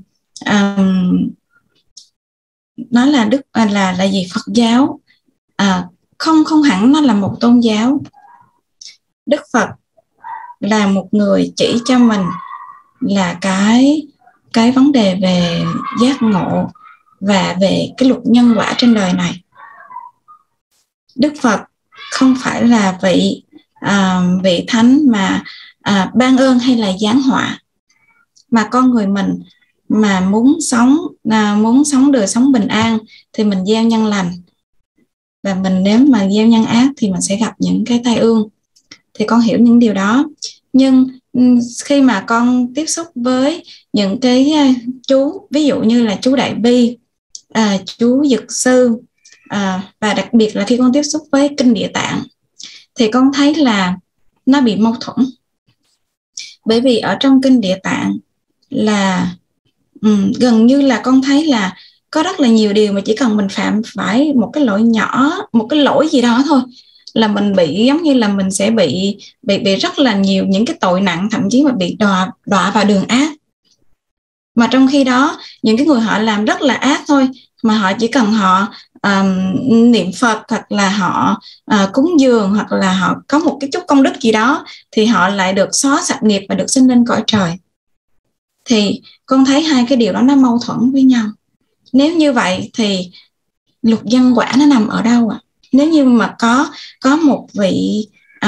E: nó là là gì, Phật giáo không hẳn nó là một tôn giáo. Đức Phật là một người chỉ cho mình là cái vấn đề về giác ngộ và về cái luật nhân quả trên đời này. Đức Phật không phải là vị thánh mà ban ơn hay là giáng họa, mà con người mình mà muốn sống đời sống bình an thì mình gieo nhân lành, và mình nếu mà gieo nhân ác thì mình sẽ gặp những cái tai ương. Thì con hiểu những điều đó. Nhưng khi mà con tiếp xúc với những cái chú, ví dụ như là chú Đại Bi, chú Dực Sư, và đặc biệt là khi con tiếp xúc với kinh Địa Tạng, thì con thấy là nó bị mâu thuẫn. Bởi vì ở trong kinh Địa Tạng là gần như là con thấy là có rất là nhiều điều mà chỉ cần mình phạm phải một cái lỗi nhỏ, một cái lỗi gì đó thôi là mình bị, giống như là mình sẽ bị rất là nhiều những cái tội nặng, thậm chí mà bị đọa vào đường ác. Mà trong khi đó những cái người họ làm rất là ác thôi, mà họ chỉ cần họ niệm Phật, hoặc là họ cúng dường, hoặc là họ có một cái chút công đức gì đó, thì họ lại được xóa sạch nghiệp và được sinh lên cõi trời. Thì con thấy hai cái điều đó nó mâu thuẫn với nhau. Nếu như vậy thì luật nhân quả nó nằm ở đâu ạ? Nếu như mà có một vị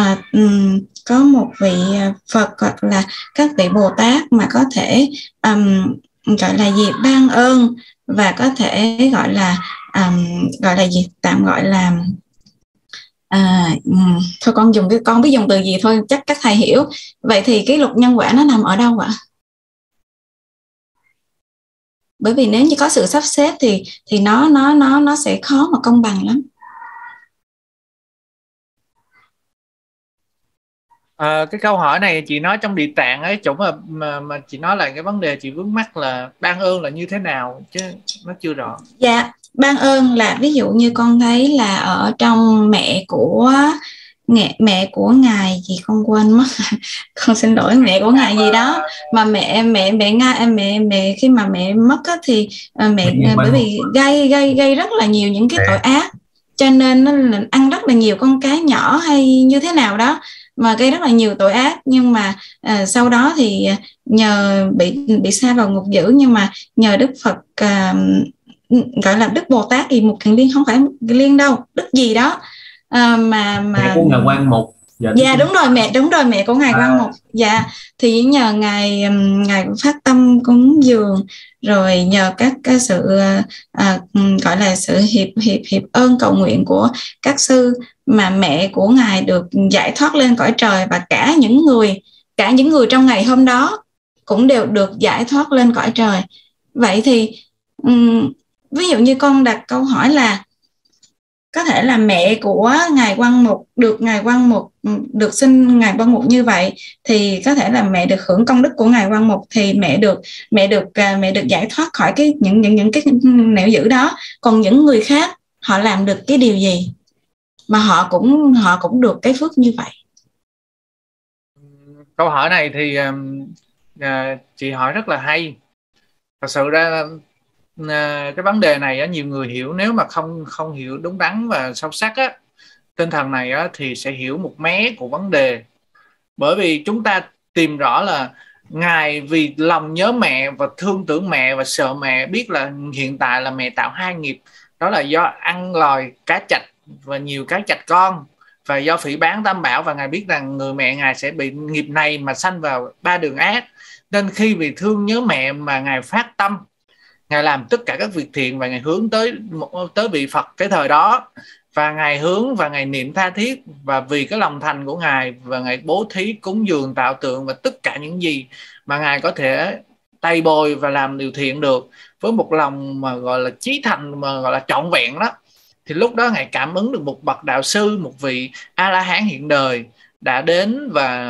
E: Phật hoặc là các vị Bồ Tát mà có thể gọi là gì, ban ơn, và có thể gọi là gì, tạm gọi là thôi con biết dùng từ gì thôi, chắc các thầy hiểu. Vậy thì cái luật nhân quả nó nằm ở đâu ạ? Bởi vì nếu như có sự sắp xếp thì nó sẽ khó mà công bằng lắm.
D: Cái câu hỏi này chị nói trong Địa Tạng ấy, chỗ mà chị nói là cái vấn đề chị vướng mắc là ban ơn là như thế nào, chứ nó chưa rõ.
E: Dạ, ban ơn là ví dụ như con thấy là ở trong mẹ của ngài gì con quên mất con xin lỗi, mẹ của ngài gì đó, mà mẹ khi mà mẹ mất á, thì mẹ bởi vì gây rất là nhiều những cái tội ác, cho nên nó ăn rất là nhiều con cái nhỏ hay như thế nào đó mà gây rất là nhiều tội ác. Nhưng mà sau đó thì nhờ bị sa vào ngục dữ, nhưng mà nhờ Đức Phật gọi là Đức Bồ Tát gì, một Kiền Liên, không phải một Kiền Liên đâu, Đức gì đó mà
C: mẹ của ngài Quan Mục.
E: Dạ đúng rồi, mẹ của ngài Quan Mục. Dạ, thì nhờ ngài phát tâm cúng dường, rồi nhờ các cái sự gọi là sự hiệp ơn cầu nguyện của các sư, mà mẹ của ngài được giải thoát lên cõi trời, và cả những người trong ngày hôm đó cũng đều được giải thoát lên cõi trời. Vậy thì ví dụ như con đặt câu hỏi là có thể là mẹ của ngài Quang Mục được sinh ngài Quang Mục như vậy, thì có thể là mẹ được hưởng công đức của ngài Quang Mục, thì mẹ được giải thoát khỏi những cái nẻo dữ đó. Còn những người khác họ làm được cái điều gì mà họ cũng được cái phước như vậy?
D: Câu hỏi này thì chị hỏi rất là hay. Thật sự ra cái vấn đề này nhiều người hiểu, nếu mà không hiểu đúng đắn và sâu sắc tinh thần này thì sẽ hiểu một mé của vấn đề. Bởi vì chúng ta tìm rõ là ngài vì lòng nhớ mẹ và thương tưởng mẹ và sợ mẹ, biết là hiện tại là mẹ tạo 2 nghiệp, đó là do ăn lòi cá chạch và nhiều cá chạch con, và do phỉ báng tam bảo, và ngài biết rằng người mẹ ngài sẽ bị nghiệp này mà sanh vào 3 đường ác. Nên khi vì thương nhớ mẹ mà ngài phát tâm, ngài làm tất cả các việc thiện và ngài hướng tới vị Phật cái thời đó, và ngài hướng và ngài niệm tha thiết, và vì cái lòng thành của ngài và ngài bố thí cúng dường tạo tượng và tất cả những gì mà ngài có thể tay bồi và làm điều thiện được với một lòng mà gọi là chí thành, mà gọi là trọn vẹn đó, thì lúc đó ngài cảm ứng được một bậc đạo sư, một vị A La Hán hiện đời đã đến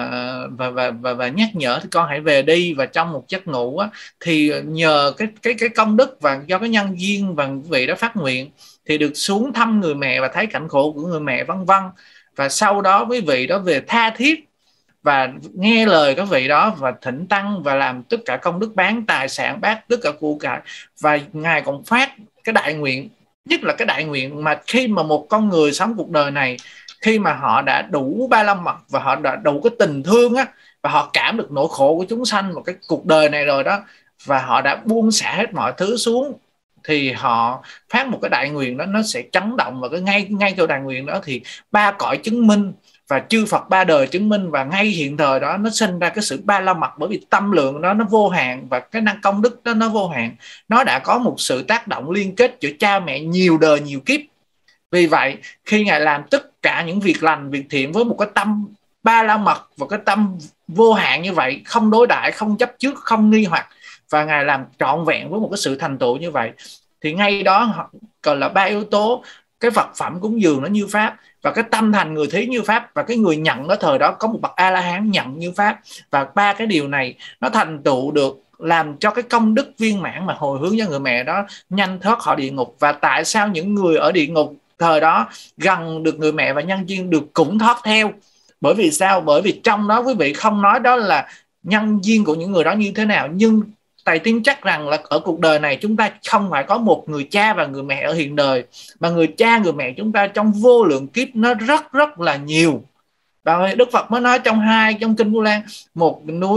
D: và nhắc nhở thì con hãy về đi. Và trong một giấc ngủ thì nhờ cái công đức và do cái nhân duyên và vị đó phát nguyện thì được xuống thăm người mẹ và thấy cảnh khổ của người mẹ vân vân. Và sau đó quý vị đó về tha thiết và nghe lời các vị đó và thỉnh tăng và làm tất cả công đức, bán tài sản, bác tất cả của cải. Và ngài còn phát cái đại nguyện, nhất là cái đại nguyện mà khi mà một con người sống cuộc đời này, khi mà họ đã đủ ba la mật và họ đã đủ cái tình thương và họ cảm được nỗi khổ của chúng sanh một cái cuộc đời này rồi đó, và họ đã buông xả hết mọi thứ xuống, thì họ phát một cái đại nguyện đó, nó sẽ chấn động. Và cái ngay chỗ đại nguyện đó thì 3 cõi chứng minh và chư Phật 3 đời chứng minh, và ngay hiện thời đó nó sinh ra cái sự ba la mật, bởi vì tâm lượng đó nó vô hạn và cái năng công đức đó nó vô hạn, nó đã có một sự tác động liên kết giữa cha mẹ nhiều đời nhiều kiếp. Vì vậy khi ngài làm tất cả những việc lành việc thiện với một cái tâm ba la mật và cái tâm vô hạn như vậy, không đối đãi, không chấp trước, không nghi hoặc, và ngài làm trọn vẹn với một cái sự thành tựu như vậy, thì ngay đó còn là 3 yếu tố: cái vật phẩm cúng dường nó như pháp, và cái tâm thành người thí như pháp, và cái người nhận đó thời đó có một bậc A La Hán nhận như pháp. Và 3 cái điều này nó thành tựu được, làm cho cái công đức viên mãn mà hồi hướng cho người mẹ đó nhanh thoát khỏi địa ngục. Và tại sao những người ở địa ngục thời đó gần được người mẹ và nhân duyên được cũng thoát theo? Bởi vì sao? Bởi vì trong đó quý vị không nói đó là nhân duyên của những người đó như thế nào, nhưng thầy tin chắc rằng là ở cuộc đời này chúng ta không phải có một người cha và người mẹ ở hiện đời, mà người cha người mẹ chúng ta trong vô lượng kiếp nó rất là nhiều. Và Đức Phật mới nói trong kinh Vu Lan, một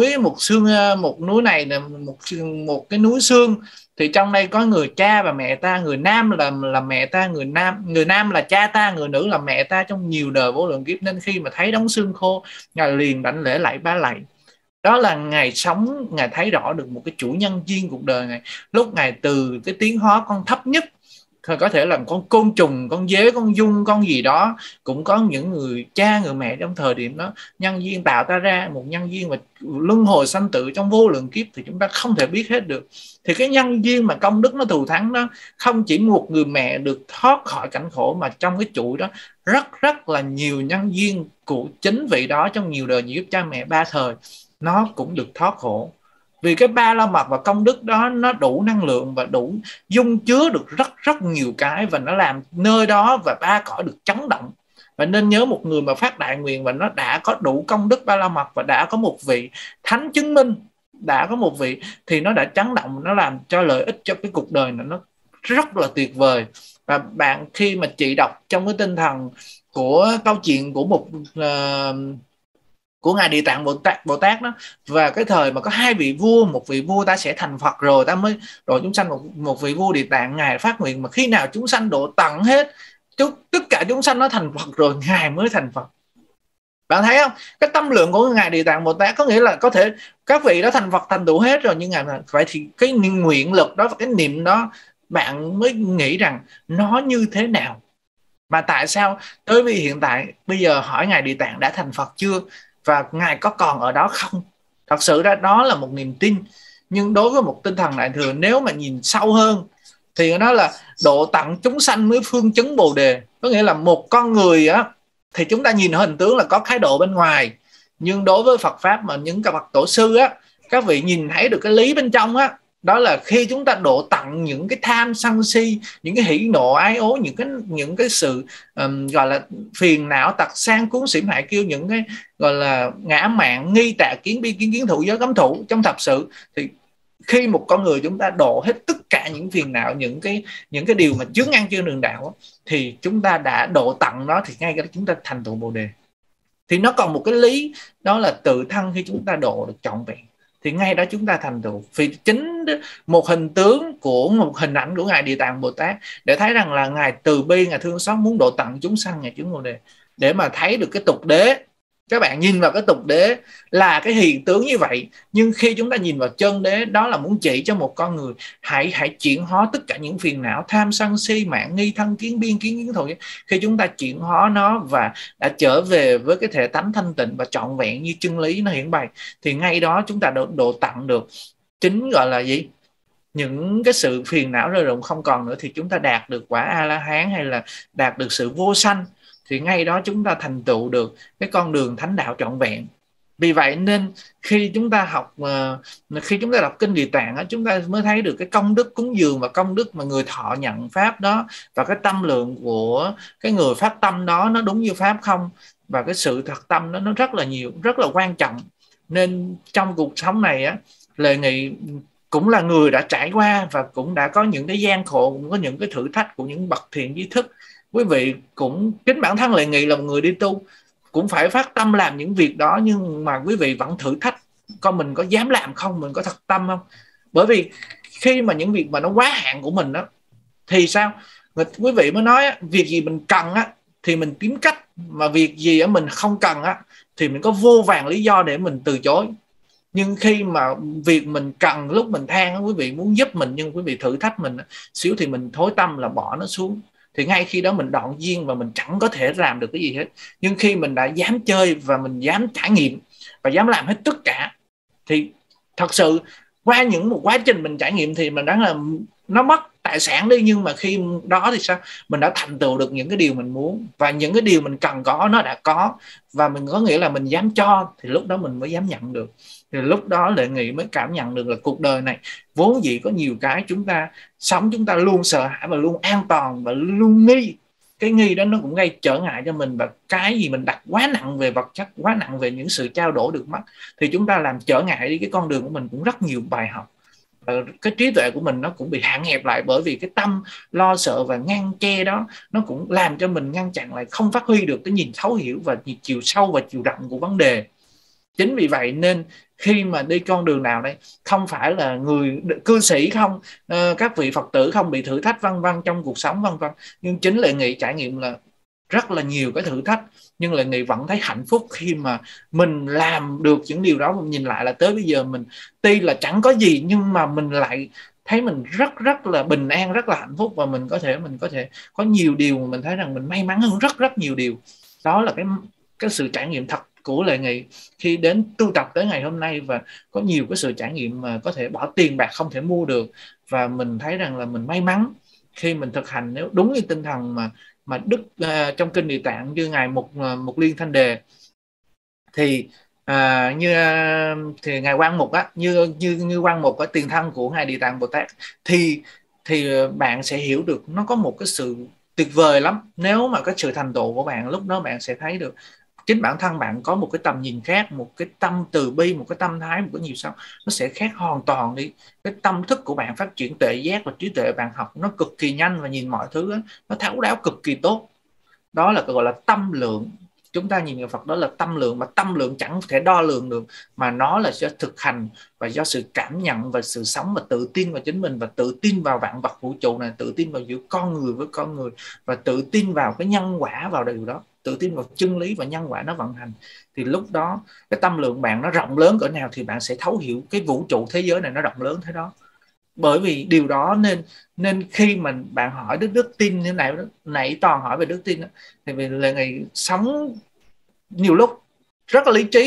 D: núi này là một cái núi xương, thì trong đây có người cha và mẹ ta, người nam là mẹ ta, người nam là cha ta, người nữ là mẹ ta trong nhiều đời vô lượng kiếp. Nên khi mà thấy đống xương khô, ngài liền đảnh lễ lạy ba lạy. Đó là ngài sống, ngài thấy rõ được một cái chủ nhân duyên cuộc đời này. Lúc ngài từ cái tiến hóa con thấp nhất, có thể là con côn trùng, con dế, con giun, con gì đó, cũng có những người cha người mẹ trong thời điểm đó nhân duyên tạo ta ra một nhân duyên, và luân hồi sanh tử trong vô lượng kiếp thì chúng ta không thể biết hết được. Thì cái nhân duyên mà công đức nó thù thắng đó, không chỉ một người mẹ được thoát khỏi cảnh khổ, mà trong cái chuỗi đó rất là nhiều nhân duyên của chính vị đó trong nhiều đời nhiều kiếp cha mẹ 3 thời nó cũng được thoát khổ. Vì cái ba la mật và công đức đó nó đủ năng lượng và đủ dung chứa được rất nhiều cái, và nó làm nơi đó và 3 cõi được chấn động. Và nên nhớ, một người mà phát đại nguyện và nó đã có đủ công đức ba la mật và đã có một vị thánh chứng minh, đã có một vị, thì nó đã chấn động, nó làm cho lợi ích cho cái cuộc đời này nó rất là tuyệt vời. Và bạn khi mà chị đọc trong cái tinh thần của câu chuyện của của ngài Địa Tạng Bồ Tát đó, và cái thời mà có 2 vị vua, một vị vua ta sẽ thành Phật rồi ta mới độ chúng sanh, một vị vua Địa Tạng ngài phát nguyện mà khi nào chúng sanh độ tận hết, tất cả chúng sanh nó thành Phật rồi ngài mới thành Phật. Bạn thấy không? Cái tâm lượng của ngài Địa Tạng Bồ Tát có nghĩa là có thể các vị đó thành Phật thành tựu hết rồi, nhưng ngài vậy thì cái nguyện lực đó và cái niệm đó bạn mới nghĩ rằng nó như thế nào. Mà tại sao tới vì hiện tại bây giờ hỏi ngài Địa Tạng đã thành Phật chưa và ngài có còn ở đó không? Thật sự ra đó là một niềm tin. Nhưng đối với một tinh thần đại thừa, nếu mà nhìn sâu hơn thì nó là độ tận chúng sanh mới phương chứng Bồ Đề. Có nghĩa là một con người á thì chúng ta nhìn hình tướng là có thái độ bên ngoài, nhưng đối với Phật pháp mà những các bậc tổ sư á, các vị nhìn thấy được cái lý bên trong á, đó là khi chúng ta độ tận những cái tham sân si, những cái hỉ nộ ái ố, những cái sự gọi là phiền não tặc sang cuốn xỉm hại kiêu, những cái gọi là ngã mạn nghi tà kiến bi kiến kiến thụ giới cấm thủ trong thập sự, thì khi một con người chúng ta độ hết tất cả những phiền não, những cái điều mà chướng ngăn trên đường đạo, thì chúng ta đã độ tận nó, thì ngay cái đó chúng ta thành tựu Bồ Đề. Thì nó còn một cái lý, đó là tự thân khi chúng ta độ được trọn vẹn thì ngay đó chúng ta thành tựu. Vì chính một hình tướng của một hình ảnh của Ngài Địa Tạng Bồ Tát để thấy rằng là Ngài từ bi, Ngài thương xót muốn độ tận chúng sanh, Ngài chứng Bồ Đề, để mà thấy được cái tục đế. Các bạn nhìn vào cái tục đế là cái hiện tướng như vậy, nhưng khi chúng ta nhìn vào chân đế, đó là muốn chỉ cho một con người hãy chuyển hóa tất cả những phiền não tham sân si mạn nghi thân kiến biên kiến kiến thụ. Khi chúng ta chuyển hóa nó và đã trở về với cái thể tánh thanh tịnh và trọn vẹn như chân lý nó hiển bày, thì ngay đó chúng ta độ tận được chính gọi là gì, những cái sự phiền não rơi rụng không còn nữa, thì chúng ta đạt được quả A-la-hán hay là đạt được sự vô sanh. Thì ngay đó chúng ta thành tựu được cái con đường thánh đạo trọn vẹn. Vì vậy nên khi chúng ta khi chúng ta đọc kinh Địa Tạng, chúng ta mới thấy được cái công đức cúng dường và công đức mà người thọ nhận pháp đó, và cái tâm lượng của cái người phát tâm đó nó đúng như pháp không, và cái sự thật tâm đó nó rất là nhiều, rất là quan trọng. Nên trong cuộc sống này á, Lệ Nghị cũng là người đã trải qua và cũng đã có những cái gian khổ, cũng có những cái thử thách của những bậc thiện tri thức. Quý vị cũng, chính bản thân Lệ Nghị là một người đi tu, cũng phải phát tâm làm những việc đó, nhưng mà quý vị vẫn thử thách coi mình có dám làm không, mình có thật tâm không. Bởi vì khi mà những việc mà nó quá hạn của mình đó, thì sao? Quý vị mới nói việc gì mình cần á, thì mình kiếm cách, mà việc gì á mình không cần á, thì mình có vô vàn lý do để mình từ chối. Nhưng khi mà việc mình cần, lúc mình than, quý vị muốn giúp mình, nhưng quý vị thử thách mình xíu thì mình thối tâm là bỏ nó xuống. Thì ngay khi đó mình đoạn duyên và mình chẳng có thể làm được cái gì hết. Nhưng khi mình đã dám chơi và mình dám trải nghiệm và dám làm hết tất cả, thì thật sự qua một quá trình mình trải nghiệm thì mình đoán là nó mất tài sản đi, nhưng mà khi đó thì sao? Mình đã thành tựu được những cái điều mình muốn, và những cái điều mình cần có nó đã có, và mình có nghĩa là mình dám cho, thì lúc đó mình mới dám nhận được. Thì lúc đó Lệ Nghị mới cảm nhận được là cuộc đời này vốn dĩ có nhiều cái chúng ta sống, chúng ta luôn sợ hãi và luôn an toàn và luôn nghi. Cái nghi đó nó cũng gây trở ngại cho mình, và cái gì mình đặt quá nặng về vật chất, quá nặng về những sự trao đổi được mất, thì chúng ta làm trở ngại đi cái con đường của mình cũng rất nhiều bài học. Cái trí tuệ của mình nó cũng bị hạn hẹp lại, bởi vì cái tâm lo sợ và ngăn che đó, nó cũng làm cho mình ngăn chặn lại, không phát huy được cái nhìn thấu hiểu và chiều sâu và chiều rộng của vấn đề. Chính vì vậy nên khi mà đi con đường nào đây, không phải là người cư sĩ không, các vị Phật tử không bị thử thách vân vân trong cuộc sống vân vân, nhưng chính Lệ Nghị trải nghiệm là rất là nhiều cái thử thách, nhưng Lệ Nghị vẫn thấy hạnh phúc khi mà mình làm được những điều đó. Mình nhìn lại là tới bây giờ mình tuy là chẳng có gì, nhưng mà mình lại thấy mình rất là bình an, rất là hạnh phúc, và mình có thể có nhiều điều mà mình thấy rằng mình may mắn hơn rất nhiều điều. Đó là cái sự trải nghiệm thật của Lệ Nghị khi đến tu tập tới ngày hôm nay, và có nhiều cái sự trải nghiệm mà có thể bỏ tiền bạc không thể mua được. Và mình thấy rằng là mình may mắn khi mình thực hành nếu đúng như tinh thần mà Đức trong kinh Địa Tạng như ngài Mục Liên Thanh Đề, thì thì ngài Quang Mục á, như Quang Mục ở tiền thân của ngài Địa Tạng Bồ Tát, thì bạn sẽ hiểu được nó có một cái sự tuyệt vời lắm. Nếu mà cái sự thành tựu của bạn, lúc đó bạn sẽ thấy được chính bản thân bạn có một cái tầm nhìn khác, một cái tâm từ bi, một cái tâm thái, một cái nhiều sao nó sẽ khác hoàn toàn đi. Cái tâm thức của bạn phát triển tuệ giác và trí tuệ bạn học nó cực kỳ nhanh, và nhìn mọi thứ đó, nó thấu đáo cực kỳ tốt. Đó là gọi là tâm lượng. Chúng ta nhìn vào Phật đó là tâm lượng, mà tâm lượng chẳng thể đo lường được, mà nó là do thực hành và do sự cảm nhận và sự sống, và tự tin vào chính mình, và tự tin vào vạn vật vũ trụ này, tự tin vào giữa con người với con người, và tự tin vào cái nhân quả, vào điều đó, tự tin vào chân lý và nhân quả nó vận hành. Thì lúc đó cái tâm lượng bạn nó rộng lớn cỡ nào thì bạn sẽ thấu hiểu cái vũ trụ thế giới này nó rộng lớn thế đó. Bởi vì điều đó nên khi mà bạn hỏi đức tin như này, nãy toàn hỏi về đức tin đó, thì vì là ngày sống nhiều lúc rất là lý trí,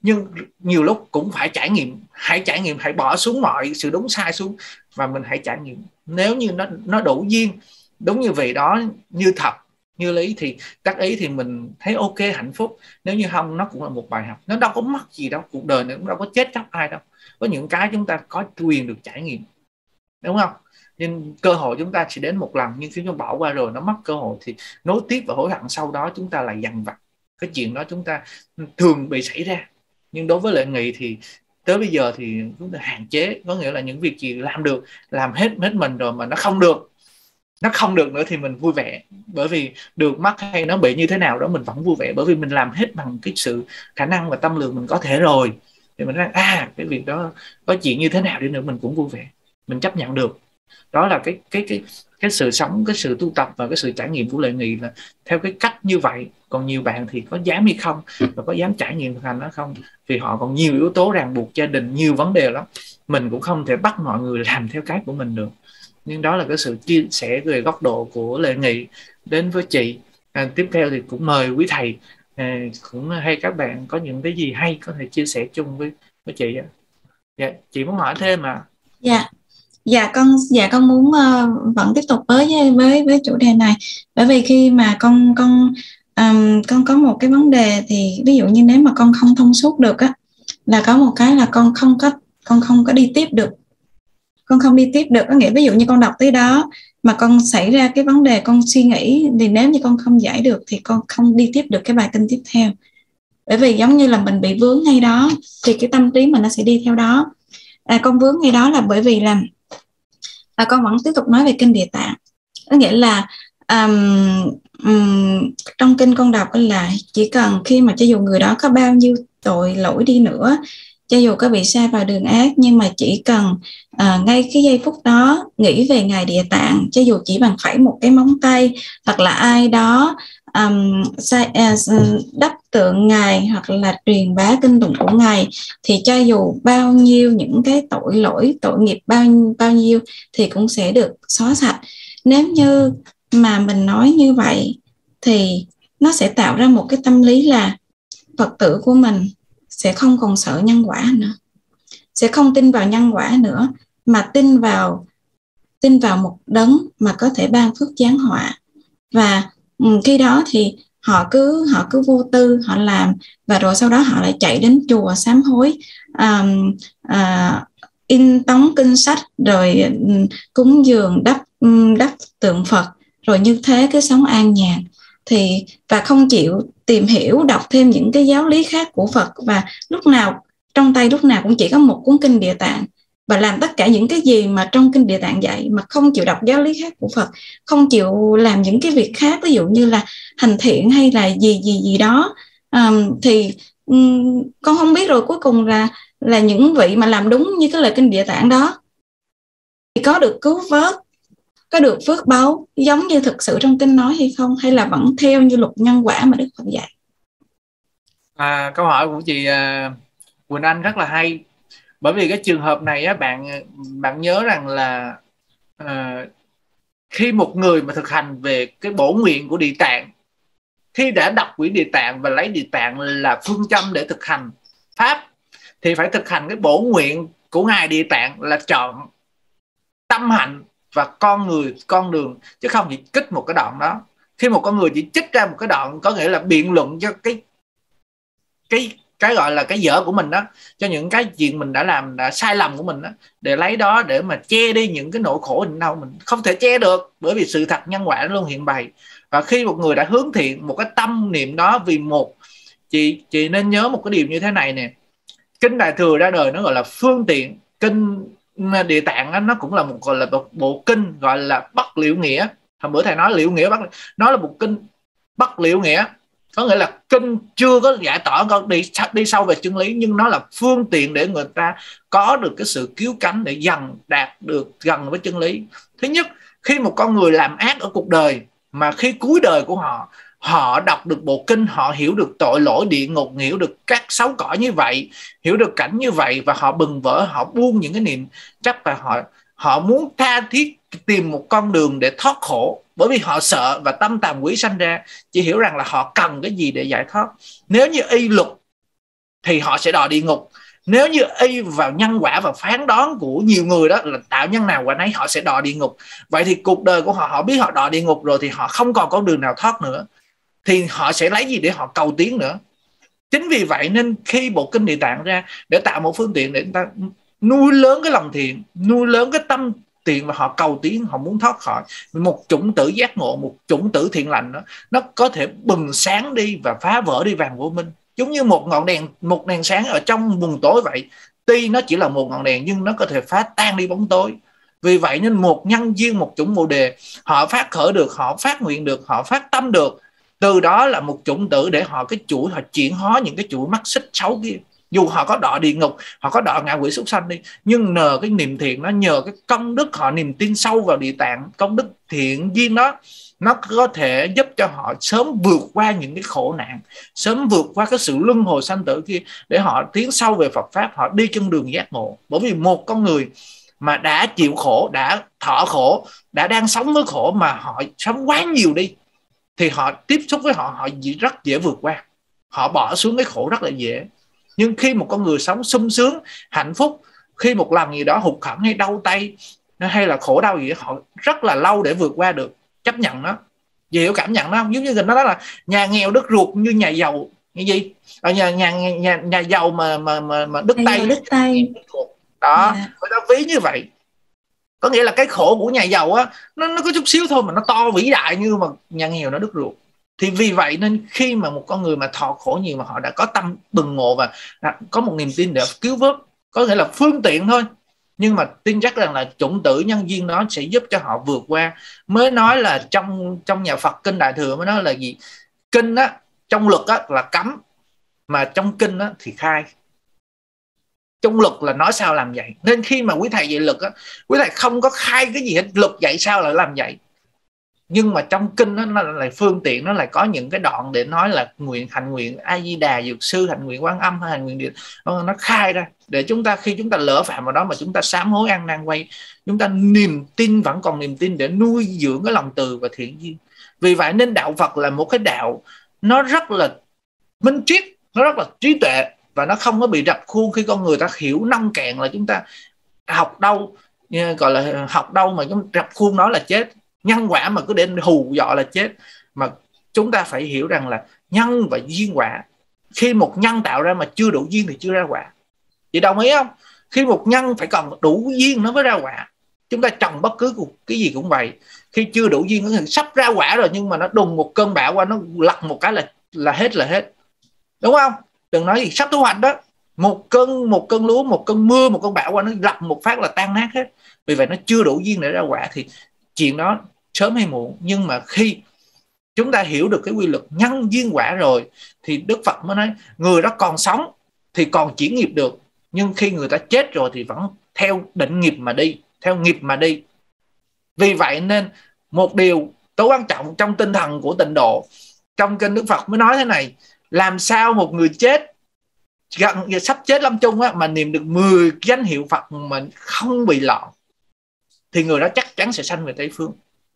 D: nhưng nhiều lúc cũng phải trải nghiệm, hãy bỏ xuống mọi sự đúng sai xuống và mình hãy trải nghiệm. Nếu như nó đủ duyên, đúng như vậy đó, như thật như lý thì tác ý thì mình thấy ok, hạnh phúc. Nếu như không, nó cũng là một bài học, nó đâu có mất gì đâu, cuộc đời này cũng đâu có chết chóc ai đâu. Có những cái chúng ta có quyền được trải nghiệm, đúng không? Nhưng cơ hội chúng ta chỉ đến một lần, nhưng khi chúng ta bỏ qua rồi, nó mất cơ hội thì nối tiếp và hối hận sau đó chúng ta lại dằn vặt. Cái chuyện đó chúng ta thường bị xảy ra. Nhưng đối với Lệ Nghị thì tới bây giờ thì chúng ta hạn chế, có nghĩa là những việc gì làm được, làm hết mình rồi mà nó không được nữa thì mình vui vẻ, bởi vì được mất hay nó bị như thế nào đó mình vẫn vui vẻ, bởi vì mình làm hết bằng cái sự khả năng và tâm lượng mình có thể rồi. Thì mình nói cái việc đó có chuyện như thế nào đi nữa mình cũng vui vẻ, mình chấp nhận được. Đó là cái sự sống, cái sự tu tập và cái sự trải nghiệm của Lệ Nghị là theo cái cách như vậy. Còn nhiều bạn thì có dám hay không, và có dám trải nghiệm thực hành nó không, vì họ còn nhiều yếu tố ràng buộc gia đình, nhiều vấn đề lắm. Mình cũng không thể bắt mọi người làm theo cái của mình được. Nhưng đó là cái sự chia sẻ về góc độ của Lệ Nghị đến với chị. Tiếp theo thì cũng mời quý thầy cũng hay các bạn có những cái gì hay có thể chia sẻ chung với chị. Dạ, chị muốn hỏi thêm mà.
E: Dạ con muốn vẫn tiếp tục với chủ đề này, bởi vì khi mà con có một cái vấn đề thì ví dụ như nếu mà con không thông suốt được á, là có một cái là con không có đi tiếp được. Con không đi tiếp được có nghĩa ví dụ như con đọc tới đó mà con xảy ra cái vấn đề, con suy nghĩ, thì nếu như con không giải được thì con không đi tiếp được cái bài kinh tiếp theo, bởi vì giống như là mình bị vướng ngay đó thì cái tâm trí mình nó sẽ đi theo đó. Con vướng ngay đó là bởi vì là con vẫn tiếp tục nói về kinh Địa Tạng, có nghĩa là trong kinh con đọc là chỉ cần khi mà cho dù người đó có bao nhiêu tội lỗi đi nữa, cho dù có bị sa vào đường ác, nhưng mà chỉ cần ngay cái giây phút đó nghĩ về Ngài Địa Tạng, cho dù chỉ bằng phẩy một cái móng tay, hoặc là ai đó đắp tượng Ngài, hoặc là truyền bá kinh tụng của Ngài, thì cho dù bao nhiêu những cái tội lỗi, tội nghiệp bao nhiêu thì cũng sẽ được xóa sạch. Nếu như mà mình nói như vậy thì nó sẽ tạo ra một cái tâm lý là Phật tử của mình sẽ không còn sợ nhân quả nữa, sẽ không tin vào nhân quả nữa, mà tin vào một đấng mà có thể ban phước giáng họa. Và khi đó thì họ cứ vô tư họ làm, và rồi sau đó họ lại chạy đến chùa sám hối, in tống kinh sách, rồi cúng dường đắp tượng Phật, rồi như thế cứ sống an nhàn, thì và không chịu tìm hiểu đọc thêm những cái giáo lý khác của Phật, và lúc nào trong tay lúc nào cũng chỉ có một cuốn kinh Địa Tạng, và làm tất cả những cái gì mà trong kinh Địa Tạng dạy, mà không chịu đọc giáo lý khác của Phật, không chịu làm những cái việc khác, ví dụ như là hành thiện hay là gì đó. Thì con không biết rồi cuối cùng là những vị mà làm đúng như cái lời kinh Địa Tạng đó thì có được cứu vớt, có được phước báu giống như thực sự trong kinh nói hay không, hay là vẫn theo như luật nhân quả mà Đức Phật dạy?
D: Câu hỏi của chị Quỳnh Anh rất là hay, bởi vì cái trường hợp này á, bạn nhớ rằng là khi một người mà thực hành về cái bổ nguyện của Địa Tạng, khi đã đọc quyển Địa Tạng và lấy Địa Tạng là phương châm để thực hành pháp, thì phải thực hành cái bổ nguyện của Ngài Địa Tạng là chọn tâm hạnh và con đường, chứ không chỉ kích một cái đoạn đó. Khi một con người chỉ trích ra một cái đoạn, có nghĩa là biện luận cho cái gọi là cái dở của mình đó, cho những cái chuyện mình đã làm, đã sai lầm của mình đó, để lấy đó để mà che đi những cái nỗi khổ đâu mình không thể che được, bởi vì sự thật nhân quả nó luôn hiện bày. Và khi một người đã hướng thiện một cái tâm niệm đó vì một, chị nên nhớ một cái điều như thế này nè, kinh Đại Thừa ra đời nó gọi là phương tiện. Kinh Địa Tạng đó, nó cũng là một gọi là một bộ kinh gọi là bất liệu nghĩa. Hôm bữa thầy nói liệu nghĩa, nó là một kinh bất liệu nghĩa, có nghĩa là kinh chưa có giải tỏa con đi sâu về chân lý, nhưng nó là phương tiện để người ta có được cái sự cứu cánh để dần đạt được gần với chân lý. Thứ nhất, khi một con người làm ác ở cuộc đời, mà khi cuối đời của họ đọc được bộ kinh, họ hiểu được tội lỗi địa ngục, hiểu được các xấu cõi như vậy, hiểu được cảnh như vậy, và họ bừng vỡ, họ buông những cái niệm chấp, và họ muốn tha thiết tìm một con đường để thoát khổ, bởi vì họ sợ và tâm tàm quý sanh ra, chỉ hiểu rằng là họ cần cái gì để giải thoát. Nếu như y luật thì họ sẽ đọa địa ngục. Nếu như y vào nhân quả và phán đoán của nhiều người đó là tạo nhân nào quả nấy, họ sẽ đọa địa ngục. Vậy thì cuộc đời của họ, họ biết họ đọa địa ngục rồi thì họ không còn con đường nào thoát nữa, thì họ sẽ lấy gì để họ cầu tiến nữa? Chính vì vậy nên khi bộ kinh Địa Tạng ra để tạo một phương tiện để người ta nuôi lớn cái lòng thiện, nuôi lớn cái tâm thiện, và họ cầu tiến, họ muốn thoát khỏi một chủng tử giác ngộ, một chủng tử thiện lành đó, nó có thể bừng sáng đi và phá vỡ đi vàng vô minh, giống như một ngọn đèn, một đèn sáng ở trong vùng tối vậy. Tuy nó chỉ là một ngọn đèn nhưng nó có thể phá tan đi bóng tối. Vì vậy nên một nhân duyên, một chủng bồ đề, họ phát khởi được, họ phát nguyện được, họ phát tâm được, từ đó là một chủng tử để họ cái chuỗi, họ chuyển hóa những cái chuỗi mắc xích xấu kia. Dù họ có đọa địa ngục, họ có đọa ngạ quỷ súc sanh đi, nhưng nhờ cái niềm thiện, nó nhờ cái công đức, họ niềm tin sâu vào Địa Tạng, công đức thiện duyên đó, nó có thể giúp cho họ sớm vượt qua những cái khổ nạn, sớm vượt qua cái sự luân hồi sanh tử kia, để họ tiến sâu về Phật Pháp, họ đi trên đường giác ngộ. Bởi vì một con người mà đã chịu khổ, đã thọ khổ, đã đang sống với khổ mà họ sống quá nhiều đi, thì họ tiếp xúc với họ rất dễ vượt qua, họ bỏ xuống cái khổ rất là dễ. Nhưng khi một con người sống sung sướng, hạnh phúc, khi một lần gì đó hụt hẫng hay đau tay hay là khổ đau gì đó, họ rất là lâu để vượt qua được, chấp nhận nó. Vì hiểu cảm nhận nó, giống như nó là nhà nghèo đứt ruột như nhà giàu, như gì ở nhà giàu mà đứt tay đó, người ta ví như vậy. Có nghĩa là cái khổ của nhà giàu á, nó có chút xíu thôi mà nó to vĩ đại như mà nhà nghèo nó đứt ruột. Thì vì vậy nên khi mà một con người mà thọ khổ nhiều mà họ đã có tâm bừng ngộ và có một niềm tin để cứu vớt, có nghĩa là phương tiện thôi, nhưng mà tin chắc rằng là chủng tử nhân duyên nó sẽ giúp cho họ vượt qua. Mới nói là trong nhà Phật kinh Đại Thừa mới nói là gì? Kinh á, trong luật á là cấm, mà trong kinh á thì khai. Trong luật là nói sao làm vậy. Nên khi mà quý thầy dạy luật á, quý thầy không có khai cái gì hết, luật dạy sao là làm vậy. Nhưng mà trong kinh đó, nó lại phương tiện, nó lại có những cái đoạn để nói là hành nguyện A Di Đà Dược Sư, hành nguyện Quan Âm hay hành nguyện Điện, nó khai ra để chúng ta khi chúng ta lỡ phạm vào đó mà chúng ta sám hối ăn năn quay, chúng ta niềm tin, vẫn còn niềm tin để nuôi dưỡng cái lòng từ và thiện duyên. Vì vậy nên đạo Phật là một cái đạo nó rất là minh triết, nó rất là trí tuệ, và nó không có bị rập khuôn. Khi con người ta hiểu nông cạn là chúng ta học đâu, gọi là học đâu mà chúng rập khuôn nó là chết, nhân quả mà cứ để hù dọ là chết. Mà chúng ta phải hiểu rằng là nhân và duyên quả, khi một nhân tạo ra mà chưa đủ duyên thì chưa ra quả. Chị đồng ý không? Khi một nhân phải còn đủ duyên nó mới ra quả. Chúng ta trồng bất cứ cái gì cũng vậy, khi chưa đủ duyên nó sắp ra quả rồi, nhưng mà nó đùng một cơn bão qua, nó lật một cái là hết, đúng không? Đừng nói gì sắp thu hoạch đó, một cơn lúa, một cơn mưa, một cơn bão qua, nó lật một phát là tan nát hết. Vì vậy nó chưa đủ duyên để ra quả, thì chuyện đó sớm hay muộn. Nhưng mà khi chúng ta hiểu được cái quy luật nhân duyên quả rồi, thì Đức Phật mới nói người đó còn sống thì còn chuyển nghiệp được, nhưng khi người ta chết rồi thì vẫn theo định nghiệp mà đi, theo nghiệp mà đi. Vì vậy nên một điều tối quan trọng trong tinh thần của tịnh độ, trong kinh Đức Phật mới nói thế này: làm sao một người chết gần sắp chết lâm chung á, mà niệm được 10 danh hiệu Phật mà không bị loạn, thì người đó chắc chắn sẽ sanh về Tây Phương.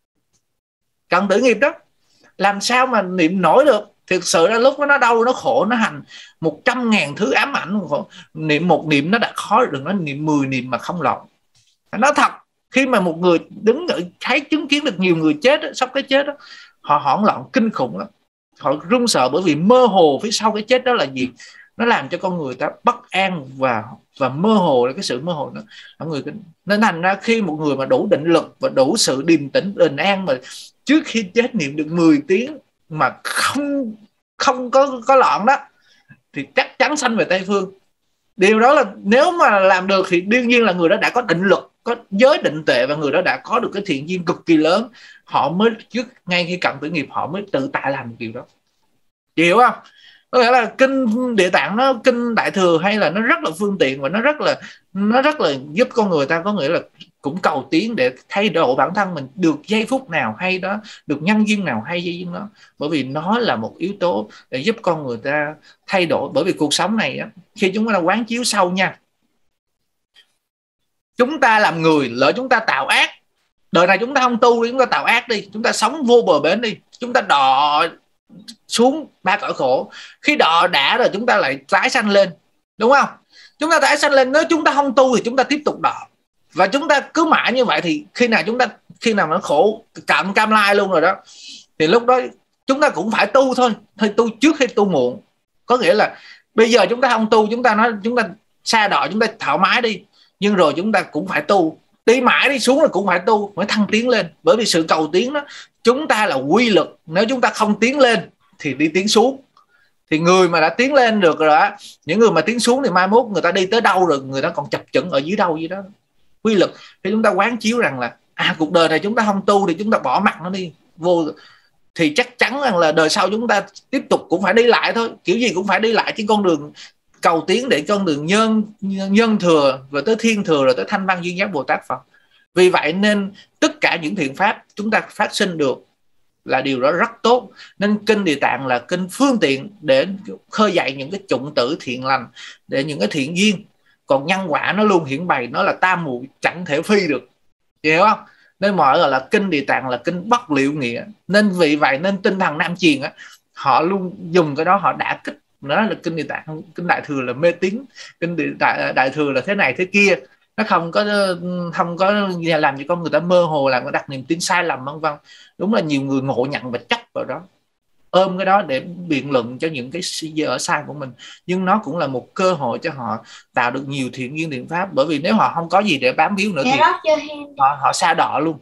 D: Cần tử nghiệp đó, làm sao mà niệm nổi được? Thực sự là lúc nó đau, nó khổ, nó hành 100.000 thứ ám ảnh, niệm một niệm nó đã khó, đừng nói niệm 10 niệm mà không loạn. Nó thật, khi mà một người đứng ở thấy chứng kiến được nhiều người chết, sắp cái chết đó, họ hoảng loạn kinh khủng lắm, họ run sợ, bởi vì mơ hồ phía sau cái chết đó là gì? Nó làm cho con người ta bất an và mơ hồ, cái sự mơ hồ đó. Nên thành ra khi một người mà đủ định lực và đủ sự điềm tĩnh bình an, mà trước khi chết niệm được 10 tiếng mà không có loạn đó, thì chắc chắn sanh về Tây Phương. Điều đó là nếu mà làm được thì đương nhiên là người đó đã có định lực, có giới định tuệ, và người đó đã có được cái thiện duyên cực kỳ lớn. Họ mới trước ngay khi cận tử nghiệp họ mới tự tại làm được điều đó. Chị hiểu không? Có nghĩa là kinh Địa Tạng, nó kinh Đại Thừa hay là nó rất là phương tiện, và nó rất là giúp con người ta, có nghĩa là cũng cầu tiến để thay đổi bản thân mình được giây phút nào hay đó, được nhân duyên nào hay duyên đó. Bởi vì nó là một yếu tố để giúp con người ta thay đổi. Bởi vì cuộc sống này á, khi chúng ta quán chiếu sâu nha, chúng ta làm người, lỡ chúng ta tạo ác, đời này chúng ta không tu đi, chúng ta tạo ác đi, chúng ta sống vô bờ bến đi, chúng ta xuống 3 cõi khổ. Khi đọa đã rồi chúng ta lại tái sanh lên, đúng không? Chúng ta tái sanh lên, nếu chúng ta không tu thì chúng ta tiếp tục đọa, và chúng ta cứ mãi như vậy thì khi nào nó khổ cam lai luôn rồi đó, thì lúc đó chúng ta cũng phải tu thôi tu trước khi tu muộn. Có nghĩa là bây giờ chúng ta không tu, chúng ta nói chúng ta xa đọa, chúng ta thoải mái đi, nhưng rồi chúng ta cũng phải tu, đi mãi đi xuống là cũng phải tu mới thăng tiến lên. Bởi vì sự cầu tiến đó, chúng ta là quy luật, nếu chúng ta không tiến lên thì đi tiến xuống. Thì người mà đã tiến lên được rồi đó, những người mà tiến xuống thì mai mốt người ta đi tới đâu rồi người ta còn chập chững ở dưới đâu vậy đó. Quy luật thì chúng ta quán chiếu rằng là cuộc đời này chúng ta không tu thì chúng ta bỏ mặt nó đi vô, thì chắc chắn rằng là đời sau chúng ta tiếp tục cũng phải đi lại thôi, kiểu gì cũng phải đi lại cái con đường cầu tiến, để con đường nhân thừa rồi tới thiên thừa rồi tới thanh văn duyên giác Bồ Tát Phật. Vì vậy nên tất cả những thiện pháp chúng ta phát sinh được là điều đó rất tốt. Nên kinh Địa Tạng là kinh phương tiện để khơi dậy những cái chủng tử thiện lành, để những cái thiện duyên. Còn nhân quả nó luôn hiển bày, nó là tam muội chẳng thể phi được, hiểu không? Nên mọi người là kinh Địa Tạng là kinh bất liệu nghĩa. Nên vì vậy nên tinh thần Nam Truyền á, họ luôn dùng cái đó họ đả kích. Nó là kinh Địa Tạng, kinh Đại Thừa là mê tín, kinh Đại Thừa là thế này thế kia, nó không có làm cho con người ta mơ hồ, làm có đặt niềm tin sai lầm vân vân. Đúng là nhiều người ngộ nhận và chấp vào đó, ôm cái đó để biện luận cho những cái dở sai của mình. Nhưng nó cũng là một cơ hội cho họ tạo được nhiều thiện duyên thiện pháp. Bởi vì nếu họ không có gì để bám víu nữa thì họ sa đọa luôn.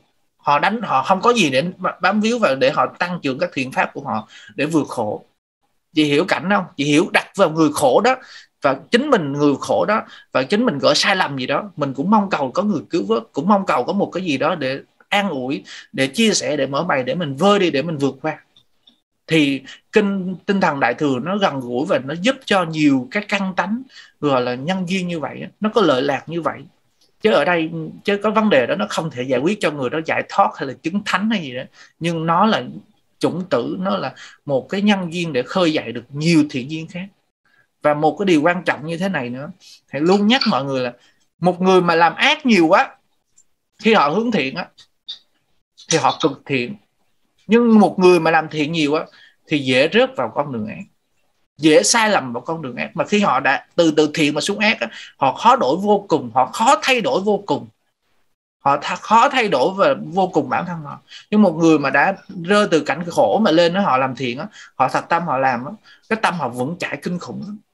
D: Họ không có gì để bám víu vào để họ tăng trưởng các thiện pháp của họ để vượt khổ. Chị hiểu cảnh không? Chị hiểu đặt vào người khổ đó, và chính mình người khổ đó, và chính mình gọi sai lầm gì đó, mình cũng mong cầu có người cứu vớt, cũng mong cầu có một cái gì đó để an ủi, để chia sẻ, để mở bày, để mình vơi đi, để mình vượt qua. Thì kinh tinh thần Đại Thừa nó gần gũi và nó giúp cho nhiều cái căn tánh gọi là nhân duyên như vậy, nó có lợi lạc như vậy. Chứ ở đây chứ có vấn đề đó nó không thể giải quyết cho người đó giải thoát hay là chứng thánh hay gì đó, nhưng nó là chủng tử, nó là một cái nhân duyên để khơi dậy được nhiều thiện duyên khác. Và một cái điều quan trọng như thế này nữa, thầy luôn nhắc mọi người là một người mà làm ác nhiều quá, khi họ hướng thiện á thì họ cực thiện, nhưng một người mà làm thiện nhiều á thì dễ rớt vào con đường ác, dễ sai lầm vào con đường ác. Mà khi họ đã từ thiện mà xuống ác á, họ khó đổi vô cùng, họ khó thay đổi vô cùng, họ khó thay đổi và vô cùng bản thân họ. Nhưng một người mà đã rơi từ cảnh khổ mà lên đó, họ làm thiện á, họ thật tâm họ làm á, cái tâm họ vững chãi kinh khủng lắm.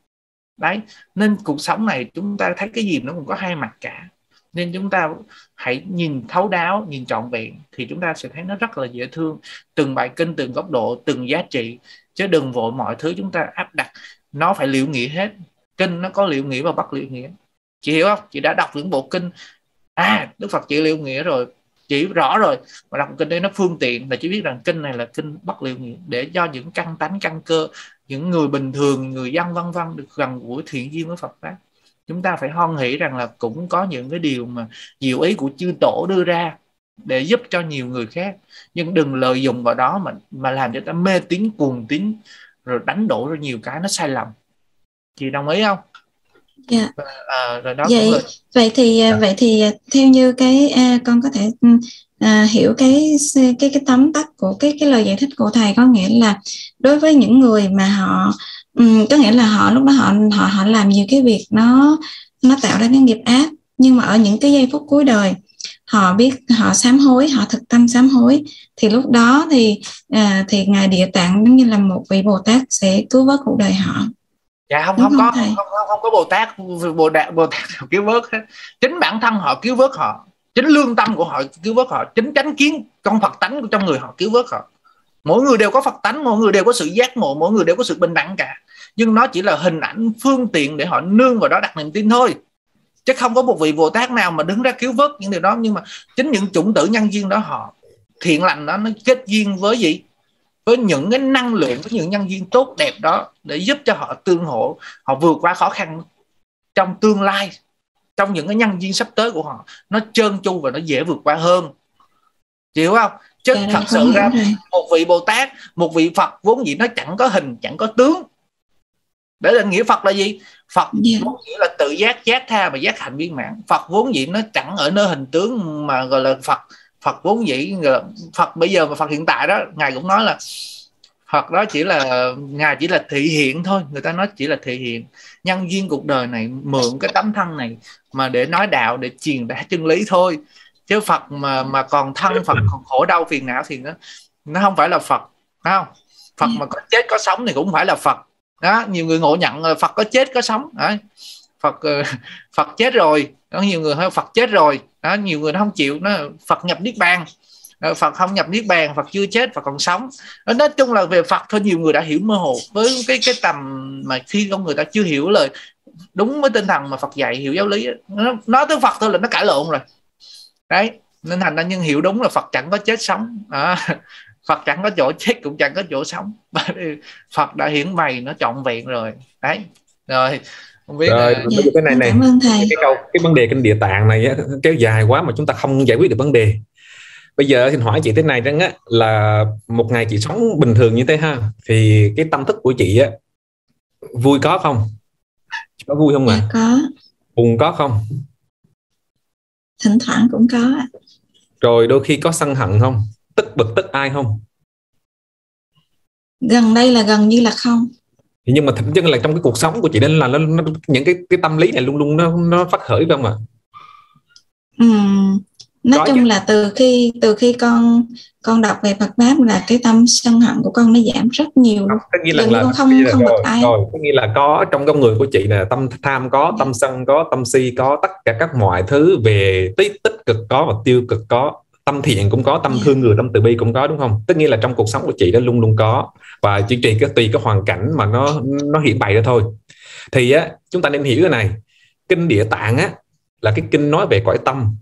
D: Đấy, nên cuộc sống này chúng ta thấy cái gì nó cũng có hai mặt cả, nên chúng ta hãy nhìn thấu đáo, nhìn trọn vẹn thì chúng ta sẽ thấy nó rất là dễ thương. Từng bài kinh, từng góc độ, từng giá trị, chứ đừng vội mọi thứ chúng ta áp đặt nó phải liệu nghĩa hết. Kinh nó có liệu nghĩa và bất liệu nghĩa, chị hiểu không? Chị đã đọc những bộ kinh Đức Phật chỉ liệu nghĩa rồi, chỉ rõ rồi, mà đọc kinh đây nó phương tiện là chỉ biết rằng kinh này là kinh bất liệu nghĩa, để cho những căn tánh căn cơ, những người bình thường, người dân vân vân được gần gũi thiện duyên với Phật pháp. Chúng ta phải hoan hỷ rằng là cũng có những cái điều mà diệu ý của chư tổ đưa ra để giúp cho nhiều người khác, nhưng đừng lợi dụng vào đó mà làm cho ta mê tín cuồng tín, rồi đánh đổ ra nhiều cái nó sai lầm. Chị đồng ý không?
E: Dạ.
D: Rồi đó
E: vậy thì theo như cái con có thể hiểu cái tóm tắt của cái lời giải thích của thầy, có nghĩa là đối với những người mà họ có nghĩa là họ lúc đó họ làm nhiều cái việc nó tạo ra cái nghiệp ác, nhưng mà ở những cái giây phút cuối đời họ biết, họ sám hối, họ thực tâm sám hối, thì lúc đó thì ngài Địa Tạng giống như là một vị Bồ Tát sẽ cứu vớt cuộc đời họ.
D: Dạ không có Bồ Tát cứu vớt hết. Chính bản thân họ cứu vớt họ, chính lương tâm của họ cứu vớt họ, chính chánh kiến con Phật tánh của trong người họ cứu vớt họ. Mỗi người đều có Phật tánh, mỗi người đều có sự giác ngộ, mỗi người đều có sự bình đẳng cả, nhưng nó chỉ là hình ảnh phương tiện để họ nương vào đó đặt niềm tin thôi, chứ không có một vị Bồ Tát nào mà đứng ra cứu vớt những điều đó. Nhưng mà chính những chủng tử nhân duyên đó, họ thiện lành đó, nó kết duyên với gì? Với những cái năng lượng, với những nhân duyên tốt đẹp đó, để giúp cho họ tương hỗ, họ vượt qua khó khăn trong tương lai, trong những cái nhân duyên sắp tới của họ, nó trơn tru và nó dễ vượt qua hơn. Chị hiểu không? Chứ thật sự ra một vị Bồ Tát, một vị Phật vốn dĩ nó chẳng có hình, chẳng có tướng. Để định nghĩa Phật là gì? Phật vốn dĩ là tự giác, giác tha và giác hạnh viên mãn. Phật vốn dĩ nó chẳng ở nơi hình tướng mà gọi là Phật. Phật vốn dĩ, Phật bây giờ và Phật hiện tại đó, Ngài cũng nói là Phật đó chỉ là Ngài chỉ là thị hiện thôi, người ta nói chỉ là thị hiện nhân duyên cuộc đời này, mượn cái tấm thân này mà để nói đạo, để truyền đạt chân lý thôi. Chứ Phật mà còn thân Phật còn khổ đau phiền não thì nó không phải là Phật, phải không? Phật mà có chết có sống thì cũng không phải là Phật đó. Nhiều người ngộ nhận là Phật có chết có sống đấy. Phật chết rồi đó, nhiều người nói Phật chết rồi đó, nhiều người nó không chịu, nó Phật nhập niết bàn. Phật không nhập niết bàn, Phật chưa chết, Phật còn sống. Nói chung là về Phật thôi, nhiều người đã hiểu mơ hồ với cái tầm mà khi con người ta chưa hiểu lời đúng với tinh thần mà Phật dạy, hiểu giáo lý, nó nói tới Phật thôi là nó cãi lộn rồi đấy. Nên thành ra nhân hiểu đúng là Phật chẳng có chết sống Phật chẳng có chỗ chết cũng chẳng có chỗ sống. Phật đã hiển bày nó trọn vẹn rồi đấy. Rồi không biết
B: rồi cái này
E: cảm ơn thầy.
B: Cái vấn đề kinh Địa Tạng này á, kéo dài quá mà chúng ta không giải quyết được vấn đề. Bây giờ xin hỏi chị thế này rằng á, là một ngày chị sống bình thường như thế ha, thì cái tâm thức của chị á vui có không? Có vui không ạ?
E: Dạ có.
B: Buồn có không?
E: Thỉnh thoảng cũng có ạ.
B: Rồi đôi khi có sân hận không? Tức bực tức ai không?
E: Gần đây là gần như là không.
B: Nhưng mà thực chất là trong cái cuộc sống của chị nên là nó những cái tâm lý này luôn luôn nó phát khởi không ạ?
E: Nói chung là từ khi con đọc về Phật pháp là cái tâm sân hận của con nó giảm rất nhiều.
B: Tất nhiên là
E: con không bực ai.
B: Rồi, tất nhiên là có trong con người của chị là tâm tham có, tâm sân có, tâm si có, tất cả các mọi thứ về tích cực có và tiêu cực có, tâm thiện cũng có, tâm thương người, tâm từ bi cũng có, đúng không? Tất nhiên là trong cuộc sống của chị nó luôn luôn có, và chỉ tùy cái hoàn cảnh mà nó hiện bày ra thôi. Thì á, chúng ta nên hiểu cái này, kinh Địa Tạng á là cái kinh nói về cõi tâm.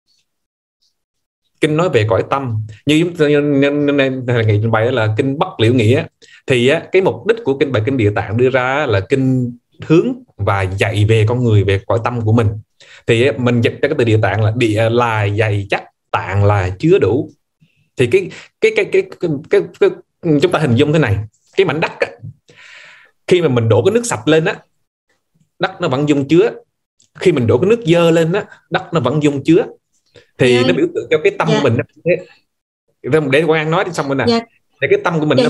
B: Kinh nói về cõi tâm, như ngày trình bày là kinh Bất Liễu Nghĩa. Thì á, cái mục đích của bài kinh Địa Tạng đưa ra là kinh hướng và dạy về con người, về cõi tâm của mình. Thì á, mình dịch ra cái từ Địa Tạng là địa là dày chắc, tạng là chứa đủ. Thì cái chúng ta hình dung thế này, cái mảnh đất á, khi mà mình đổ cái nước sạch lên á, đất nó vẫn dung chứa. Khi mình đổ cái nước dơ lên á, đất nó vẫn dung chứa. Thì nó biểu tượng cho cái tâm của mình. Để Quang nói đi xong rồi nè. Để cái tâm của mình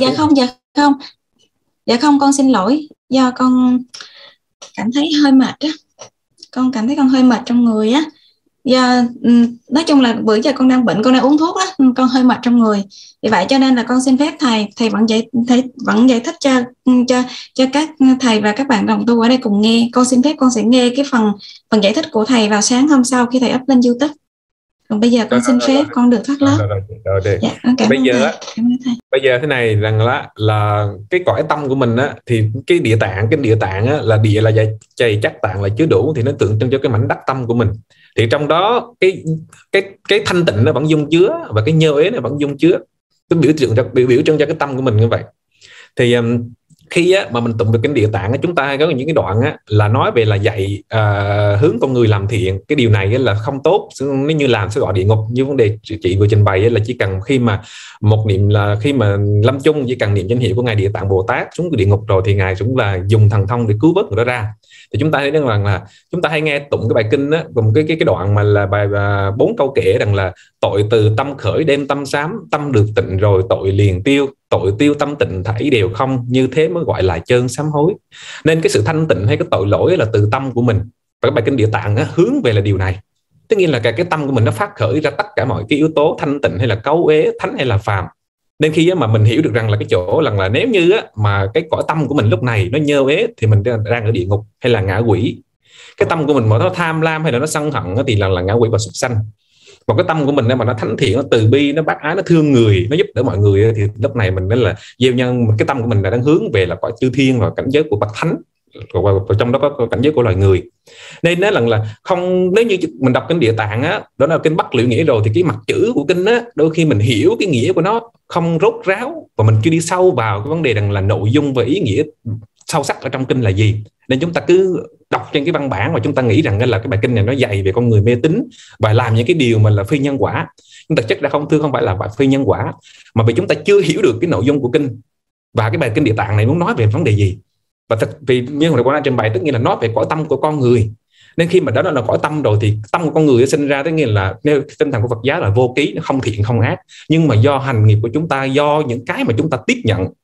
E: Dạ không, con xin lỗi, do con cảm thấy hơi mệt á. Con cảm thấy con hơi mệt trong người á. Do nói chung là bữa giờ con đang bệnh, con đang uống thuốc á, con hơi mệt trong người. Vì vậy cho nên là con xin phép thầy vẫn giải thích cho các thầy và các bạn đồng tu ở đây cùng nghe. Con xin phép con sẽ nghe cái phần giải thích của thầy vào sáng hôm sau khi thầy up lên YouTube. Còn bây giờ con xin phép con được thoát lớp.
B: Dạ, bây giờ thế này rằng là cái cõi tâm của mình á, thì cái Địa Tạng á, là địa là dày chắc, tạng là chứa đủ, thì nó tượng trưng cho cái mảnh đất tâm của mình. Thì trong đó cái thanh tịnh nó vẫn dung chứa và cái nhơ uế nó vẫn dung chứa, cái biểu trưng cho cái tâm của mình như vậy. Thì khi á, mà mình tụng được kinh Địa Tạng á, chúng ta có những cái đoạn á, là nói về là dạy hướng con người làm thiện. Cái điều này á, là không tốt, nếu như làm sẽ gọi địa ngục. Như vấn đề chị vừa trình bày á, là chỉ cần khi mà một niệm là khi mà lâm chung chỉ cần niệm danh hiệu của ngài Địa Tạng Bồ Tát xuống cái địa ngục rồi thì ngài cũng là dùng thần thông để cứu vớt người đó ra. Thì chúng ta thấy rằng là chúng ta hay nghe tụng cái bài kinh á, cùng cái đoạn mà là bài 4 câu kể rằng là tội từ tâm khởi đêm tâm sám, tâm được tịnh rồi tội liền tiêu, tội tiêu tâm tịnh thảy đều không, như thế mới gọi là chơn sám hối. Nên cái sự thanh tịnh hay cái tội lỗi là từ tâm của mình. Và cái bài kinh Địa Tạng á, hướng về là điều này. Tất nhiên là cái tâm của mình nó phát khởi ra tất cả mọi cái yếu tố thanh tịnh hay là cấu uế, thánh hay là phàm. Nên khi mà mình hiểu được rằng là cái chỗ là nếu như mà cái cõi tâm của mình lúc này nó nhơ uế thì mình đang ở địa ngục hay là ngạ quỷ. Cái tâm của mình mà nó tham lam hay là nó sân hận thì là ngạ quỷ và súc sanh. Một cái tâm của mình mà nó thánh thiện, nó từ bi, nó bác ái, nó thương người, nó giúp đỡ mọi người thì lúc này mình nên là gieo nhân. Cái tâm của mình là đang hướng về là cõi chư thiên và cảnh giới của bậc thánh, và trong đó có cảnh giới của loài người. Nên nó là không, nếu như mình đọc kinh Địa Tạng á, đó là kinh Bất Liễu Nghĩa rồi, thì cái mặt chữ của kinh á, đôi khi mình hiểu cái nghĩa của nó không rốt ráo và mình chưa đi sâu vào cái vấn đề rằng là nội dung và ý nghĩa sâu sắc ở trong kinh là gì. Nên chúng ta cứ đọc trên cái văn bản mà chúng ta nghĩ rằng là cái bài kinh này nó dạy về con người mê tín và làm những cái điều mà là phi nhân quả. Nhưng thực chất là không phải là phi nhân quả, mà vì chúng ta chưa hiểu được cái nội dung của kinh và cái bài kinh Địa Tạng này muốn nói về vấn đề gì. Và vì như hồi nãy trình bày, tức nghĩa là nói về cõi tâm của con người. Nên khi mà đó là cõi tâm rồi thì tâm của con người sinh ra, tức nghĩa là nếu tinh thần của Phật giáo là vô ký, không thiện không ác. Nhưng mà do hành nghiệp của chúng ta, do những cái mà chúng ta tiếp nhận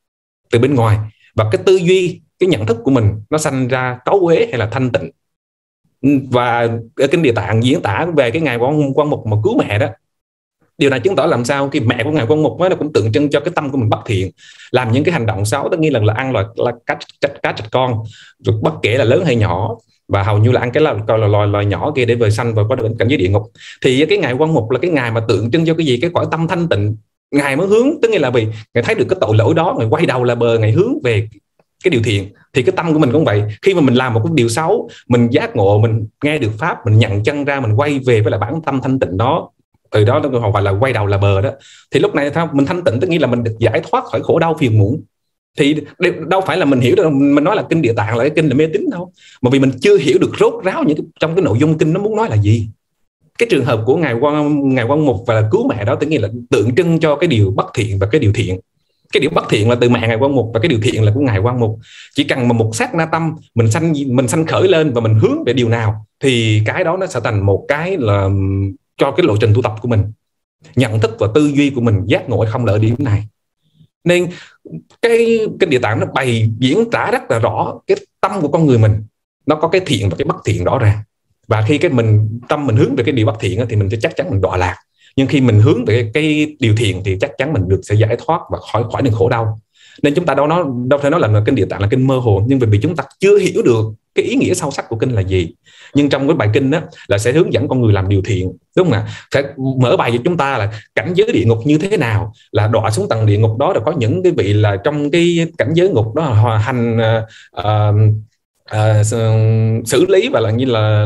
B: từ bên ngoài, và cái tư duy, cái nhận thức của mình nó sanh ra cấu uế hay là thanh tịnh. Và ở kinh Địa Tạng diễn tả về cái ngài Quan Mục mà cứu mẹ đó, điều này chứng tỏ làm sao khi mẹ của ngài Quan Mục nó cũng tượng trưng cho cái tâm của mình bất thiện, làm những cái hành động xấu, tất nhiên là ăn cá trạch con, rồi bất kể là lớn hay nhỏ, và hầu như là ăn cái loài nhỏ kia để về sanh và có được cảnh giới địa ngục. Thì cái ngài Quan Mục là cái ngài mà tượng trưng cho cái gì? Cái cõi tâm thanh tịnh. Ngài mới hướng, tức nghĩa là vì ngài thấy được cái tội lỗi đó, ngài quay đầu là bờ, ngài hướng về cái điều thiện. Thì cái tâm của mình cũng vậy, khi mà mình làm một cái điều xấu, mình giác ngộ, mình nghe được pháp, mình nhận chân ra, mình quay về với lại bản tâm thanh tịnh đó, từ đó nó gọi là quay đầu là bờ đó. Thì lúc này mình thanh tịnh, tức nghĩa là mình được giải thoát khỏi khổ đau phiền muộn. Thì đâu phải là mình hiểu được, mình nói là kinh Địa Tạng là cái kinh là mê tín đâu, mà vì mình chưa hiểu được rốt ráo trong cái nội dung kinh nó muốn nói là gì. Cái trường hợp của ngài Quan Mục và cứu mẹ đó, tức nghĩa là tượng trưng cho cái điều bất thiện và cái điều thiện. Cái điều bất thiện là từ mẹ ngài Quan Mục, và cái điều thiện là của ngài Quan Mục. Chỉ cần mà một sát na tâm mình sanh khởi lên và mình hướng về điều nào, thì cái đó nó sẽ thành một cái là cho cái lộ trình tu tập của mình, nhận thức và tư duy của mình giác ngộ hay không là ở điểm này. Nên cái kinh Địa Tạng nó diễn tả rất là rõ cái tâm của con người mình, nó có cái thiện và cái bất thiện rõ ràng. Và khi tâm mình hướng về cái điều bất thiện thì mình sẽ chắc chắn mình đọa lạc. Nhưng khi mình hướng về cái điều thiện thì chắc chắn mình sẽ giải thoát và khỏi được khổ đau. Nên chúng ta đâu thể nói là kinh Địa Tạng là kinh mơ hồ, nhưng vì chúng ta chưa hiểu được cái ý nghĩa sâu sắc của kinh là gì. Nhưng trong cái bài kinh đó là sẽ hướng dẫn con người làm điều thiện, đúng không ạ? Phải mở bài cho chúng ta là cảnh giới địa ngục như thế nào, là đọa xuống tầng địa ngục đó, là có những cái vị là trong cái cảnh giới ngục đó hòa hành xử lý và là như là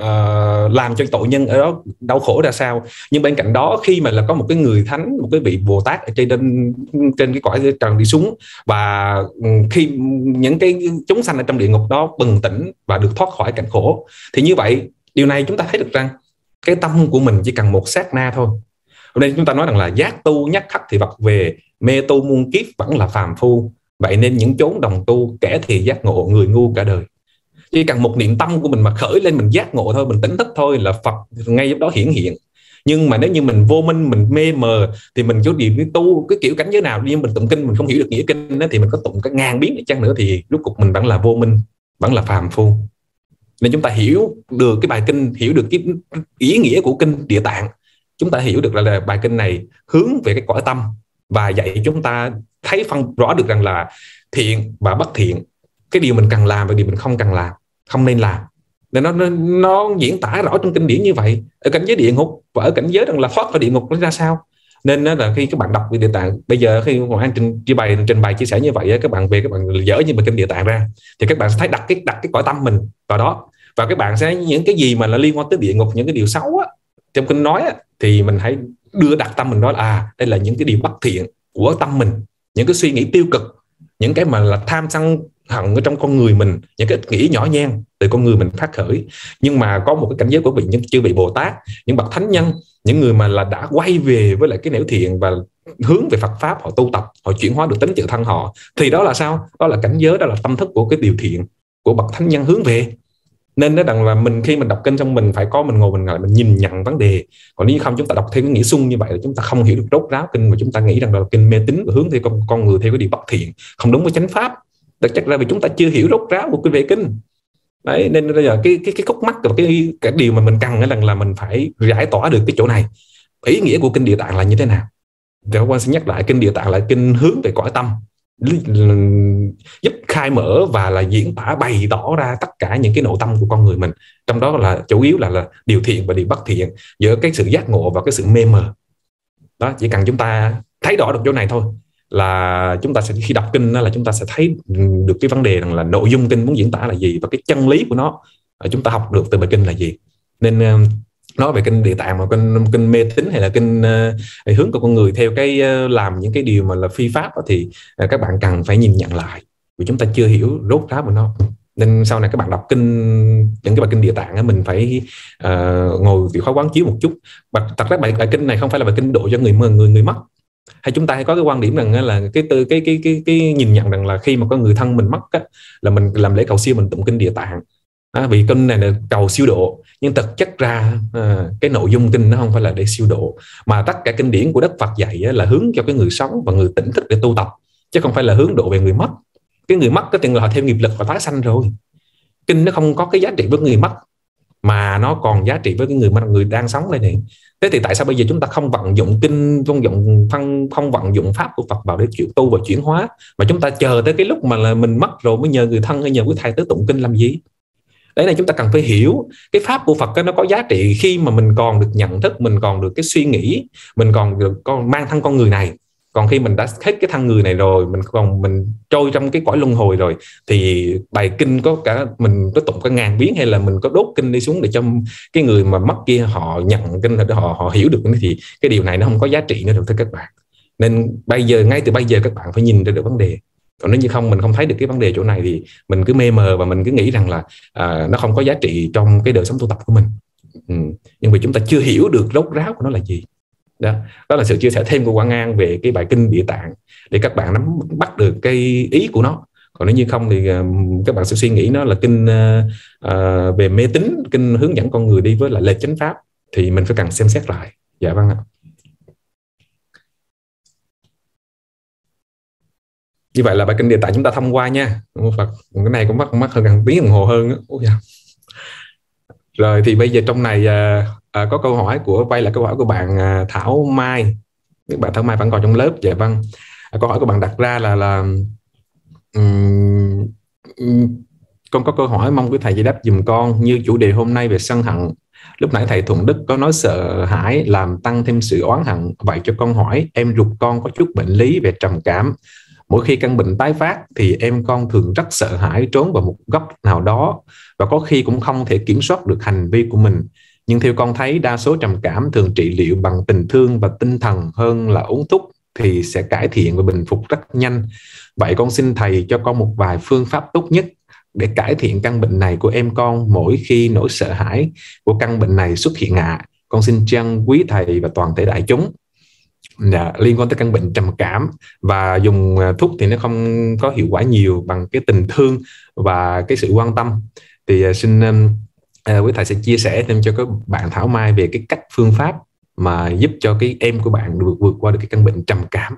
B: làm cho tội nhân ở đó đau khổ ra sao. Nhưng bên cạnh đó, khi mà là có một cái người thánh, một cái vị Bồ Tát ở trên cái cõi trần đi xuống, và khi những cái chúng sanh ở trong địa ngục đó bừng tỉnh và được thoát khỏi cảnh khổ, thì như vậy điều này chúng ta thấy được rằng cái tâm của mình chỉ cần một sát na thôi. Hôm nay chúng ta nói rằng là giác tu nhắc khắc thì vật về, mê tu muôn kiếp vẫn là phàm phu. Vậy nên những chốn đồng tu, kẻ thì giác ngộ, người ngu cả đời. Chỉ cần một niệm tâm của mình mà khởi lên, mình giác ngộ thôi, mình tỉnh thức thôi là Phật ngay lúc đó hiển hiện. Nhưng mà nếu như mình vô minh, mình mê mờ, thì mình chỗ điểm cái tu cái kiểu cảnh giới nào, nhưng mình tụng kinh mình không hiểu được nghĩa kinh đó, thì mình có tụng cái ngàn biến để chăng nữa thì rốt cuộc mình vẫn là vô minh, vẫn là phàm phu. Nên chúng ta hiểu được cái bài kinh, hiểu được cái ý nghĩa của kinh Địa Tạng, chúng ta hiểu được là bài kinh này hướng về cái cõi tâm và dạy chúng ta thấy phân rõ được rằng là thiện và bất thiện, cái điều mình cần làm và điều mình không cần làm, không nên làm. Nên nó diễn tả rõ trong kinh điển như vậy, ở cảnh giới địa ngục và ở cảnh giới rằng là thoát khỏi địa ngục nó ra sao. Nên là khi các bạn đọc về Địa Tạng, bây giờ khi Hoàng An trình bày chia sẻ như vậy, các bạn dỡ như bài kinh Địa Tạng ra, thì các bạn sẽ thấy đặt cái cõi tâm mình vào đó, và các bạn sẽ những cái gì mà là liên quan tới địa ngục, những cái điều xấu á, trong kinh nói á, thì mình hãy đặt tâm mình đó là đây là những cái điều bất thiện của tâm mình, những cái suy nghĩ tiêu cực, những cái mà là tham sân hận ở trong con người mình, những cái ích kỷ nhỏ nhen từ con người mình phát khởi. Nhưng mà có một cái cảnh giới của những chư vị Bồ Tát, những bậc thánh nhân, những người mà là đã quay về với lại cái nẻo thiện và hướng về Phật pháp, họ tu tập, họ chuyển hóa được tính tự thân họ, thì đó là sao? Đó là cảnh giới, đó là tâm thức của cái điều thiện của bậc thánh nhân hướng về. Nên nói rằng là mình khi mình đọc kinh xong mình phải có mình ngồi mình nhìn nhận vấn đề. Còn nếu không chúng ta đọc theo cái nghĩa xung như vậy là chúng ta không hiểu được rốt ráo kinh, và chúng ta nghĩ rằng là kinh mê tín và hướng theo con người theo cái điều bất thiện, không đúng với chánh pháp. Thực chất ra vì chúng ta chưa hiểu rốt ráo một cái về kinh. Đấy, nên bây giờ cái khúc mắc và cái điều mà mình cần là mình phải giải tỏa được cái chỗ này. Ý nghĩa của kinh Địa Tạng là như thế nào? Thì Quang xin nhắc lại, kinh Địa Tạng là kinh hướng về cõi tâm, giúp khai mở và là diễn tả bày tỏ ra tất cả những cái nội tâm của con người mình, trong đó là chủ yếu là điều thiện và điều bất thiện, giữa cái sự giác ngộ và cái sự mê mờ đó. Chỉ cần chúng ta thấy rõ được chỗ này thôi là chúng ta sẽ, khi đọc kinh đó là chúng ta sẽ thấy được cái vấn đề rằng là nội dung kinh muốn diễn tả là gì và cái chân lý của nó chúng ta học được từ bài kinh là gì. Nên nói về kinh Địa Tạng mà kinh mê tín hay là kinh hướng của con người theo cái làm những cái điều mà là phi pháp đó, thì các bạn cần phải nhìn nhận lại vì chúng ta chưa hiểu rốt ráo của nó. Nên sau này các bạn đọc kinh, những cái bài kinh Địa Tạng á, mình phải ngồi chịu khó quán chiếu một chút. Và thật ra bài kinh này không phải là bài kinh độ cho người mất. Hay chúng ta hay có cái quan điểm rằng là cái nhìn nhận rằng là khi mà có người thân mình mất á, là mình làm lễ cầu siêu, mình tụng kinh Địa Tạng. Vì kinh này là cầu siêu độ, nhưng thực chất ra cái nội dung kinh nó không phải là để siêu độ, mà tất cả kinh điển của Đức Phật dạy là hướng cho cái người sống và người tỉnh thức để tu tập. chứ không phải là hướng độ về người mất. Cái người mất có tiền là họ theo nghiệp lực và tái sanh rồi. Kinh nó không có cái giá trị với người mất, mà nó còn giá trị với cái người đang sống đây này. Thế thì tại sao bây giờ chúng ta không vận dụng kinh, không vận dụng pháp của Phật vào để chuyển tu và chuyển hóa, mà chúng ta chờ tới cái lúc mà là mình mất rồi mới nhờ người thân hay nhờ quý thầy tới tụng kinh làm gì? Đấy là chúng ta cần phải hiểu cái pháp của Phật nó có giá trị khi mà mình còn được nhận thức, mình còn được cái suy nghĩ, mình còn được mang thân con người này. Còn khi mình đã hết cái thân người này rồi, mình trôi trong cái cõi luân hồi rồi, thì bài kinh có cả mình có tụng cả ngàn biến hay là mình có đốt kinh đi xuống để cho cái người mà mất kia họ nhận kinh, họ hiểu được, thì cái điều này nó không có giá trị nữa được thưa các bạn. Nên ngay từ bây giờ các bạn phải nhìn ra được vấn đề. Còn nếu như không, mình không thấy được cái vấn đề chỗ này thì mình cứ mê mờ và mình cứ nghĩ rằng là nó không có giá trị trong cái đời sống tu tập của mình. Nhưng vì chúng ta chưa hiểu được rốt ráo của nó là gì. Đó là sự chia sẻ thêm của Quang An về cái bài kinh Địa Tạng để các bạn nắm bắt được cái ý của nó. Còn nếu như không thì các bạn sẽ suy nghĩ nó là kinh về mê tín, kinh hướng dẫn con người đi với lại lệ chánh pháp, thì mình phải cần xem xét lại. Dạ vâng ạ. Như vậy là bài kinh Địa Tạng chúng ta thông qua nha. Cái này cũng mất hơn gần tiếng đồng hồ hơn. Rồi thì bây giờ trong này có câu hỏi quay lại câu hỏi của bạn Thảo Mai. Các bạn Thảo Mai vẫn còn trong lớp. Dạ vâng. Câu hỏi của bạn đặt ra là con có câu hỏi mong quý thầy giải đáp dùm con. Như chủ đề hôm nay về sân hận, lúc nãy thầy Thuận Đức có nói sợ hãi làm tăng thêm sự oán hận. Vậy cho con hỏi, em ruột con có chút bệnh lý về trầm cảm. Mỗi khi căn bệnh tái phát thì em con thường rất sợ hãi, trốn vào một góc nào đó và có khi cũng không thể kiểm soát được hành vi của mình. Nhưng theo con thấy đa số trầm cảm thường trị liệu bằng tình thương và tinh thần hơn là uống thuốc thì sẽ cải thiện và bình phục rất nhanh. Vậy con xin thầy cho con một vài phương pháp tốt nhất để cải thiện căn bệnh này của em con mỗi khi nỗi sợ hãi của căn bệnh này xuất hiện ạ. Con xin trân quý thầy và toàn thể đại chúng. Liên quan tới căn bệnh trầm cảm, và dùng thuốc thì nó không có hiệu quả nhiều bằng cái tình thương và cái sự quan tâm. Thì xin quý thầy sẽ chia sẻ thêm cho các bạn Thảo Mai về cái cách phương pháp mà giúp cho cái em của bạn được vượt qua được cái căn bệnh trầm cảm.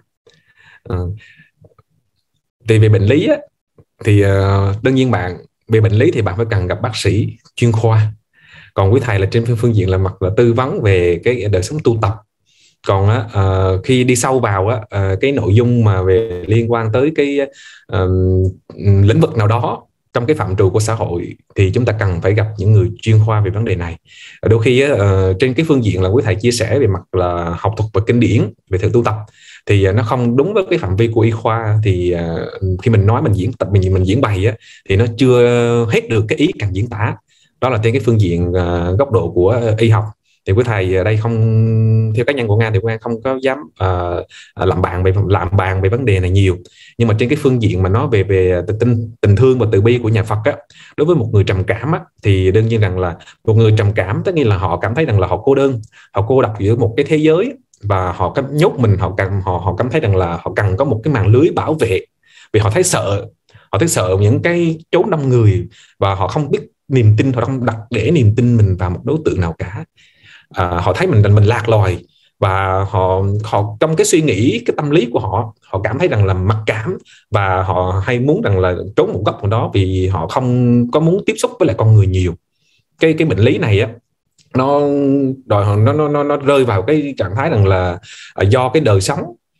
B: Thì về bệnh lý á, thì đương nhiên về bệnh lý thì bạn phải cần gặp bác sĩ chuyên khoa. Còn quý thầy là trên phương diện là mặt là tư vấn về cái đời sống tu tập. Còn khi đi sâu vào cái nội dung mà về liên quan tới cái lĩnh vực nào đó trong cái phạm trù của xã hội thì chúng ta cần phải gặp những người chuyên khoa về vấn đề này. Đôi khi trên cái phương diện là quý thầy chia sẻ về mặt là học thuật và kinh điển về thử tu tập thì nó không đúng với cái phạm vi của y khoa. Thì khi mình nói mình diễn bày thì nó chưa hết được cái ý cần diễn tả. Đó là trên cái phương diện góc độ của y học. Thì quý thầy ở đây không, theo cá nhân của Nga thì Nga không có dám làm bàn về vấn đề này nhiều. Nhưng mà trên cái phương diện mà nói về tình thương và từ bi của nhà Phật đối với một người trầm cảm thì đơn nhiên rằng là một người trầm cảm tất nhiên là họ cảm thấy rằng là họ cô đơn, họ cô độc giữa một cái thế giới, và họ nhốt mình, họ cảm thấy rằng là họ cần có một cái màn lưới bảo vệ, vì họ thấy sợ những cái chốn đông người, và họ không biết niềm tin, họ không đặt để niềm tin mình vào một đối tượng nào cả. Họ thấy mình lạc loài, và họ trong cái suy nghĩ, cái tâm lý của họ cảm thấy rằng là mặc cảm, và họ hay muốn rằng là trốn một góc nào đó vì họ không có muốn tiếp xúc với lại con người nhiều. Cái bệnh lý này nó rơi vào cái trạng thái rằng là do cái đời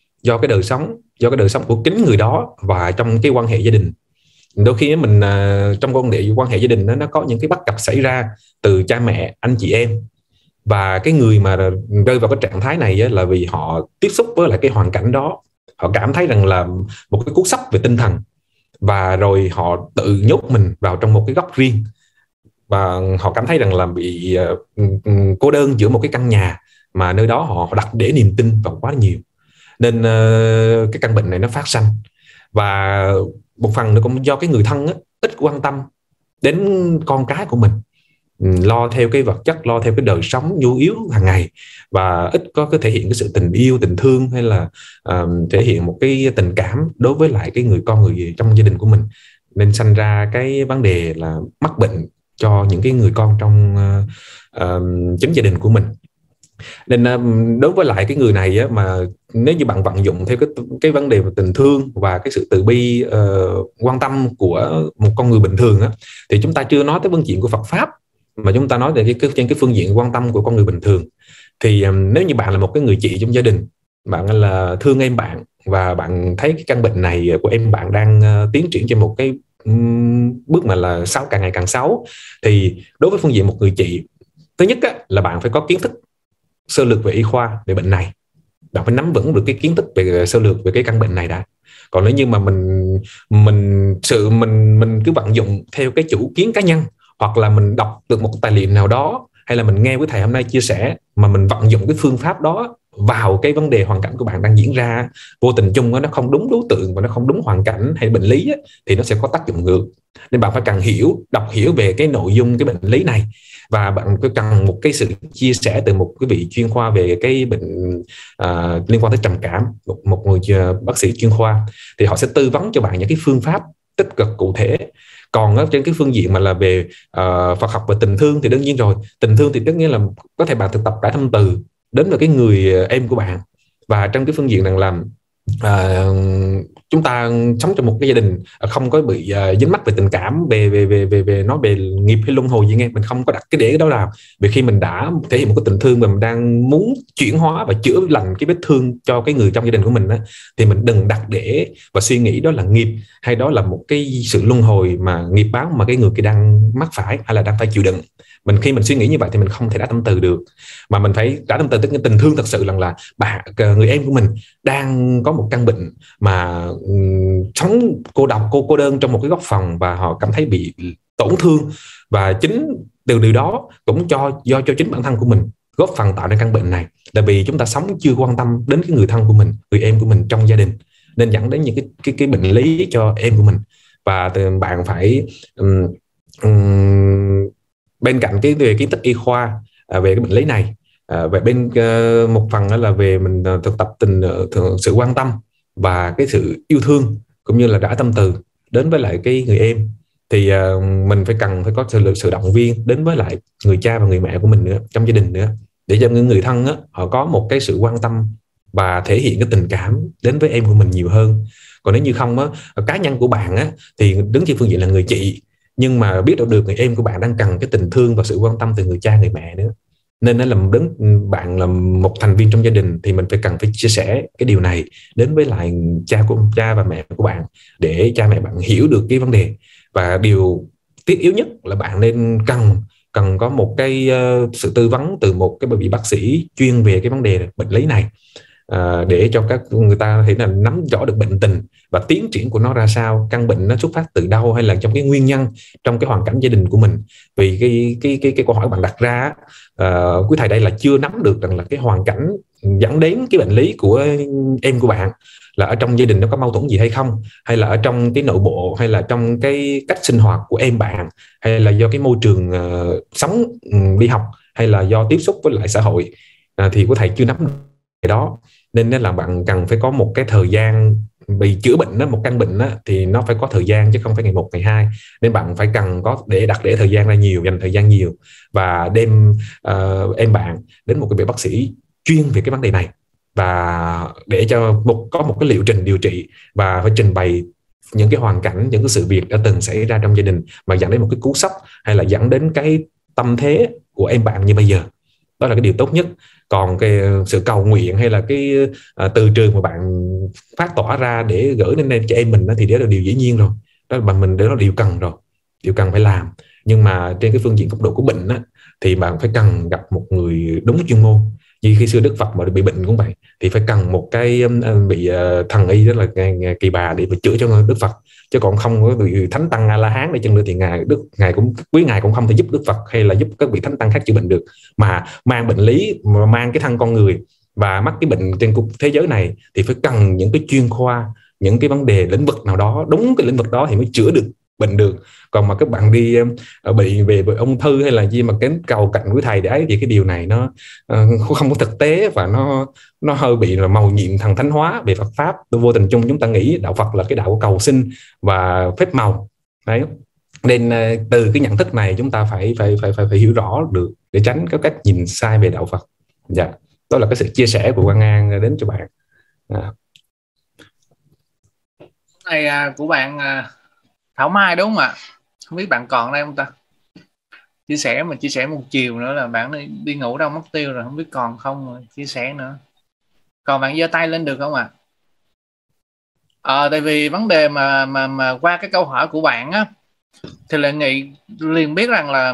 B: sống của chính người đó, và trong cái quan hệ gia đình. Đôi khi mình trong quan hệ gia đình nó có những cái bất cập xảy ra từ cha mẹ, anh chị em, và cái người mà rơi vào cái trạng thái này là vì họ tiếp xúc với lại cái hoàn cảnh đó, họ cảm thấy rằng là một cái cú sốc về tinh thần, và rồi họ tự nhốt mình vào trong một cái góc riêng, và họ cảm thấy rằng là bị cô đơn giữa một cái căn nhà mà nơi đó họ đặt để niềm tin vào quá nhiều, nên cái căn bệnh này nó phát sanh. Và một phần nữa cũng do cái người thân ít quan tâm đến con cái của mình, lo theo cái vật chất, lo theo cái đời sống nhu yếu hàng ngày, và ít có thể hiện cái sự tình yêu, tình thương, hay là thể hiện một cái tình cảm đối với lại cái người trong gia đình của mình, nên sanh ra cái vấn đề là mắc bệnh cho những cái người con trong chính gia đình của mình. Nên đối với lại cái người này á, mà nếu như bạn vận dụng theo cái vấn đề về tình thương và cái sự từ bi, quan tâm của một con người bình thường á, thì chúng ta chưa nói tới phương diện của Phật pháp, mà chúng ta nói về trên cái phương diện quan tâm của con người bình thường. Thì nếu như bạn là một cái người chị trong gia đình, bạn là thương em bạn và bạn thấy cái căn bệnh này của em bạn đang tiến triển trên một cái bước mà là càng ngày càng xấu, thì đối với phương diện một người chị, thứ nhất á, là bạn phải có kiến thức sơ lược về y khoa về bệnh này, bạn phải nắm vững được cái kiến thức về sơ lược về cái căn bệnh này đã. Còn nếu như mà mình cứ vận dụng theo cái chủ kiến cá nhân, hoặc là mình đọc được một tài liệu nào đó, hay là mình nghe với thầy hôm nay chia sẻ mà mình vận dụng cái phương pháp đó vào cái vấn đề hoàn cảnh của bạn đang diễn ra, vô tình chung nó không đúng đối tượng và nó không đúng hoàn cảnh hay bệnh lý, thì nó sẽ có tác dụng ngược. Nên bạn phải cần đọc hiểu về cái nội dung cái bệnh lý này, và bạn cần một cái sự chia sẻ từ một cái vị chuyên khoa về cái bệnh liên quan tới trầm cảm, một người bác sĩ chuyên khoa, thì họ sẽ tư vấn cho bạn những cái phương pháp tích cực cụ thể. Còn ở trên cái phương diện mà là về Phật học và tình thương thì đương nhiên rồi, tình thương thì tất nhiên là có thể bạn thực tập cả thâm từ đến với cái người em của bạn. Và trong cái phương diện rằng là chúng ta sống trong một cái gia đình không có bị dính mắc về tình cảm, về nói về nghiệp hay luân hồi gì nghe, mình không có đặt cái để đó nào. Vì khi mình đã thể hiện một cái tình thương mà mình đang muốn chuyển hóa và chữa lành cái vết thương cho cái người trong gia đình của mình đó, thì mình đừng đặt để và suy nghĩ đó là nghiệp, hay đó là một cái sự luân hồi mà nghiệp báo mà cái người kia đang mắc phải hay là đang phải chịu đựng. Khi mình suy nghĩ như vậy thì mình không thể đã tâm từ được, mà mình phải đã tâm từ tức tình thương thật sự là người em của mình đang có một căn bệnh mà sống cô độc, cô đơn trong một cái góc phòng, và họ cảm thấy bị tổn thương, và chính từ điều đó cũng do chính bản thân của mình góp phần tạo nên căn bệnh này, là vì chúng ta sống chưa quan tâm đến cái người thân của mình, người em của mình trong gia đình, nên dẫn đến những cái bệnh lý cho em của mình. Và bạn phải bên cạnh cái về kiến thức y khoa về cái bệnh lý này, về bên một phần đó là về mình thực tập sự quan tâm và cái sự yêu thương, cũng như là đã tâm từ đến với lại cái người em, thì mình phải có sự động viên đến với lại người cha và người mẹ của mình nữa, trong gia đình nữa, để cho những người thân á, họ có một cái sự quan tâm và thể hiện cái tình cảm đến với em của mình nhiều hơn. Còn nếu như không á, cá nhân của bạn á, thì đứng trên phương diện là người chị, nhưng mà biết được người em của bạn đang cần cái tình thương và sự quan tâm từ người cha người mẹ nữa. Nên nó là bạn là một thành viên trong gia đình, thì mình phải chia sẻ cái điều này đến với lại cha và mẹ của bạn, để cha mẹ bạn hiểu được cái vấn đề. Và điều thiết yếu nhất là bạn nên cần có một cái sự tư vấn từ một cái vị bác sĩ chuyên về cái vấn đề bệnh lý này, để cho các người ta thể là nắm rõ được bệnh tình và tiến triển của nó ra sao, căn bệnh nó xuất phát từ đâu, hay là trong cái nguyên nhân trong cái hoàn cảnh gia đình của mình. Vì cái câu hỏi bạn đặt ra, quý thầy đây là chưa nắm được rằng là cái hoàn cảnh dẫn đến cái bệnh lý của em của bạn là ở trong gia đình nó có mâu thuẫn gì hay không, hay là ở trong cái nội bộ, hay là trong cái cách sinh hoạt của em bạn, hay là do cái môi trường sống đi học, hay là do tiếp xúc với lại xã hội, thì quý thầy chưa nắm được cái đó. Nên là bạn cần phải có một cái thời gian, vì chữa bệnh đó, một căn bệnh đó, thì nó phải có thời gian chứ không phải ngày 1 ngày 2. Nên bạn phải cần có đặt thời gian ra nhiều, dành thời gian nhiều, và đem em bạn đến một cái vị bác sĩ chuyên về cái vấn đề này, và để cho có một cái liệu trình điều trị, và phải trình bày những cái hoàn cảnh, những cái sự việc đã từng xảy ra trong gia đình mà dẫn đến một cái cú sốc, hay là dẫn đến cái tâm thế của em bạn như bây giờ. Đó là cái điều tốt nhất. Còn cái sự cầu nguyện hay là cái từ trường mà bạn phát tỏa ra để gửi lên cho em mình đó, thì đó là điều dĩ nhiên rồi, đó là mình đó là điều cần rồi, điều cần phải làm. Nhưng mà trên cái phương diện góc độ của bệnh đó, thì bạn phải cần gặp một người đúng chuyên môn. Như khi xưa Đức Phật mà bị bệnh cũng vậy, thì phải cần một cái bị thần y rất là kỳ bà để mà chữa cho Đức Phật, chứ còn không có bị thánh tăng A La Hán để chăng nữa thì ngài cũng không thể giúp Đức Phật hay là giúp các vị thánh tăng khác chữa bệnh được. Mà mang bệnh lý, mà mang cái thân con người và mắc cái bệnh trên thế giới này, thì phải cần những cái chuyên khoa, những cái vấn đề lĩnh vực nào đó, đúng cái lĩnh vực đó thì mới chữa được bệnh được. Còn mà các bạn đi bị về ung thư hay là gì mà cái cầu cạnh với thầy để ấy, thì cái điều này nó không có thực tế, và nó hơi bị là màu nhiệm thần thánh hóa về Phật pháp. Vô tình chung chúng ta nghĩ đạo Phật là cái đạo của cầu sinh và phép màu đấy. Nên từ cái nhận thức này chúng ta phải hiểu rõ được để tránh cái cách nhìn sai về đạo Phật. Dạ, đó là cái sự chia sẻ của Quang An đến cho bạn.
D: Này của bạn Thảo Mai đúng không ạ? Không biết bạn còn đây không ta? Chia sẻ một chiều nữa là bạn đi ngủ đâu mất tiêu rồi, không biết còn không rồi. Chia sẻ nữa. Còn bạn giơ tay lên được không ạ? Tại vì vấn đề mà qua cái câu hỏi của bạn á, thì lại nghĩ liền biết rằng là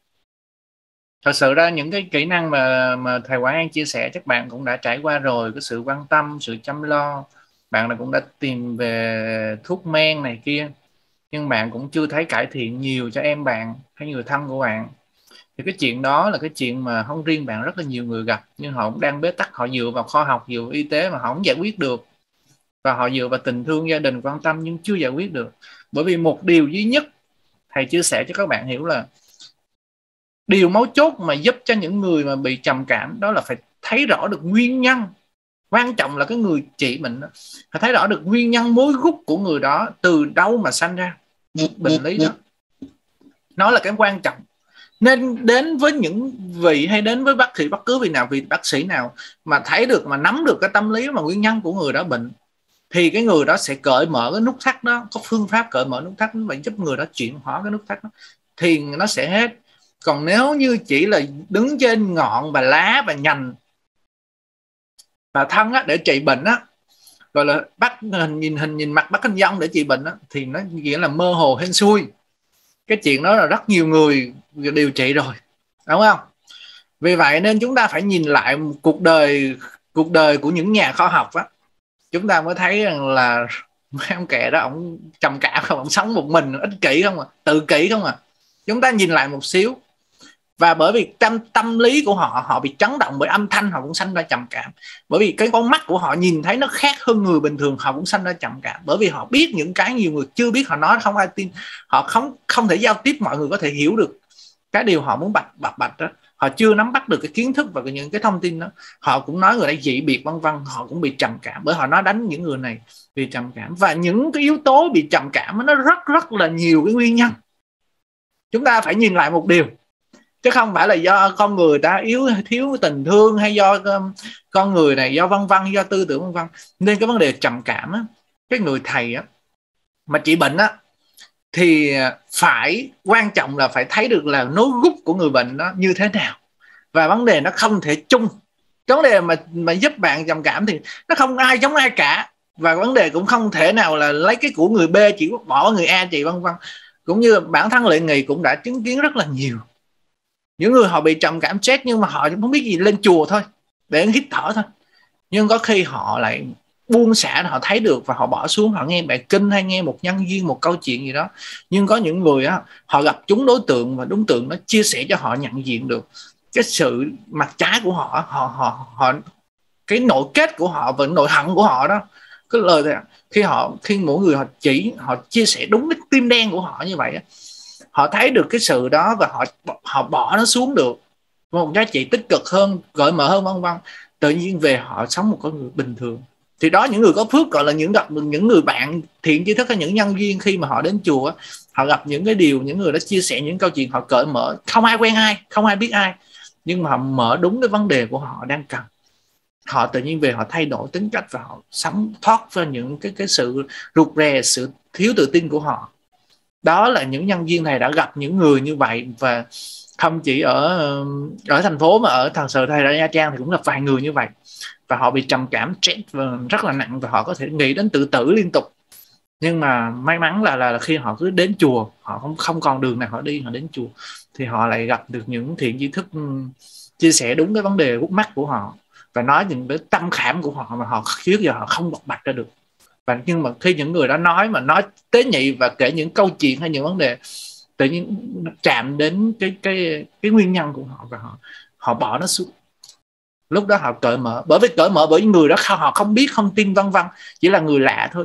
D: thật sự ra những cái kỹ năng mà thầy Quang An chia sẻ chắc bạn cũng đã trải qua rồi, cái sự quan tâm, sự chăm lo, bạn là cũng đã tìm về thuốc men này kia, nhưng bạn cũng chưa thấy cải thiện nhiều cho em bạn hay người thân của bạn. Thì cái chuyện đó là cái chuyện mà không riêng bạn, rất là nhiều người gặp, nhưng họ cũng đang bế tắc, họ dựa vào khoa học, dựa vào y tế mà họ không giải quyết được, và họ dựa vào tình thương gia đình quan tâm nhưng chưa giải quyết được. Bởi vì một điều duy nhất thầy chia sẻ cho các bạn hiểu là điều mấu chốt mà giúp cho những người mà bị trầm cảm đó là phải thấy rõ được nguyên nhân. Quan trọng là cái người trị bệnh đó phải thấy rõ được nguyên nhân mối gốc của người đó từ đâu mà sanh ra bệnh lý đó. Nó là cái quan trọng. Nên đến với những vị hay đến với bác sĩ, bất cứ vị nào, vị bác sĩ nào mà thấy được, mà nắm được cái tâm lý mà nguyên nhân của người đó bệnh, thì cái người đó sẽ cởi mở cái nút thắt đó, có phương pháp cởi mở nút thắt và giúp người đó chuyển hóa cái nút thắt đó, thì nó sẽ hết. Còn nếu như chỉ là đứng trên ngọn và lá và nhành và thân á, để trị bệnh á, gọi là bắt nhìn mặt bắt hình dong để trị bệnh á, thì nó nghĩa là mơ hồ hên xui. Cái chuyện đó là rất nhiều người điều trị rồi, đúng không? Vì vậy nên chúng ta phải nhìn lại cuộc đời của những nhà khoa học á, chúng ta mới thấy rằng là ông kệ đó, ông trầm cảm không, ông sống một mình, ích kỷ không à, tự kỷ không à. Chúng ta nhìn lại một xíu, và bởi vì tâm lý của họ bị chấn động bởi âm thanh, họ cũng sanh ra trầm cảm. Bởi vì cái con mắt của họ nhìn thấy nó khác hơn người bình thường, họ cũng sanh ra trầm cảm. Bởi vì họ biết những cái nhiều người chưa biết, họ nói không ai tin, họ không thể giao tiếp, mọi người có thể hiểu được cái điều họ muốn bạch đó. Họ chưa nắm bắt được cái kiến thức và những cái thông tin đó, họ cũng nói người này dị biệt vân vân, họ cũng bị trầm cảm bởi họ nói đánh những người này bị trầm cảm. Và những cái yếu tố bị trầm cảm nó rất là nhiều cái nguyên nhân. Chúng ta phải nhìn lại một điều, chứ không phải là do con người ta thiếu tình thương, hay do con người này do vân vân, do tư tưởng vân vân. Nên cái vấn đề trầm cảm á, cái người thầy á mà trị bệnh á, thì phải quan trọng là phải thấy được là nối gốc của người bệnh đó như thế nào, và vấn đề nó không thể chung. Cái vấn đề mà giúp bạn trầm cảm thì nó không ai giống ai cả, và vấn đề cũng không thể nào là lấy cái của người B chỉ bỏ người A trị vân vân. Cũng như bản thân Lệ Nghị cũng đã chứng kiến rất là nhiều những người họ bị trầm cảm stress, nhưng mà họ không biết gì, lên chùa thôi để hít thở thôi, nhưng có khi họ lại buông xả, họ thấy được và họ bỏ xuống, họ nghe bài kinh hay nghe một nhân duyên, một câu chuyện gì đó. Nhưng có những người á, họ gặp chúng đối tượng và đối tượng nó chia sẻ cho họ nhận diện được cái sự mặt trái của họ, cái nội kết của họ và nội hận của họ đó. Cái lời khi mỗi người họ chia sẻ đúng cái tim đen của họ như vậy á, họ thấy được cái sự đó và họ bỏ nó xuống được một giá trị tích cực hơn, gợi mở hơn vân vân. Tự nhiên về họ sống một con người bình thường. Thì đó, những người có phước gọi là những người bạn thiện tri thức hay những nhân duyên, khi mà họ đến chùa, họ gặp những cái điều, những người đó chia sẻ những câu chuyện, họ cởi mở, không ai quen ai, không ai biết ai, nhưng mà họ mở đúng cái vấn đề của họ đang cần. Họ tự nhiên về họ thay đổi tính cách và họ sống thoát ra những cái sự rụt rè, sự thiếu tự tin của họ. Đó là những nhân viên này đã gặp những người như vậy, và không chỉ ở thành phố mà ở thật sự thầy ở Nha Trang thì cũng gặp vài người như vậy, và họ bị trầm cảm stress rất là nặng, và họ có thể nghĩ đến tự tử liên tục. Nhưng mà may mắn là khi họ cứ đến chùa, họ không còn đường nào họ đi, họ đến chùa thì họ lại gặp được những thiện tri thức chia sẻ đúng cái vấn đề gút mắt của họ, và nói những cái tâm khảm của họ mà họ trước giờ họ không bộc bạch ra được. Và nhưng mà khi những người đó nói tế nhị và kể những câu chuyện hay những vấn đề, tự nhiên chạm đến cái nguyên nhân của họ, và họ bỏ nó xuống. Lúc đó họ cởi mở, bởi người đó họ không biết, không tin vân vân, chỉ là người lạ thôi,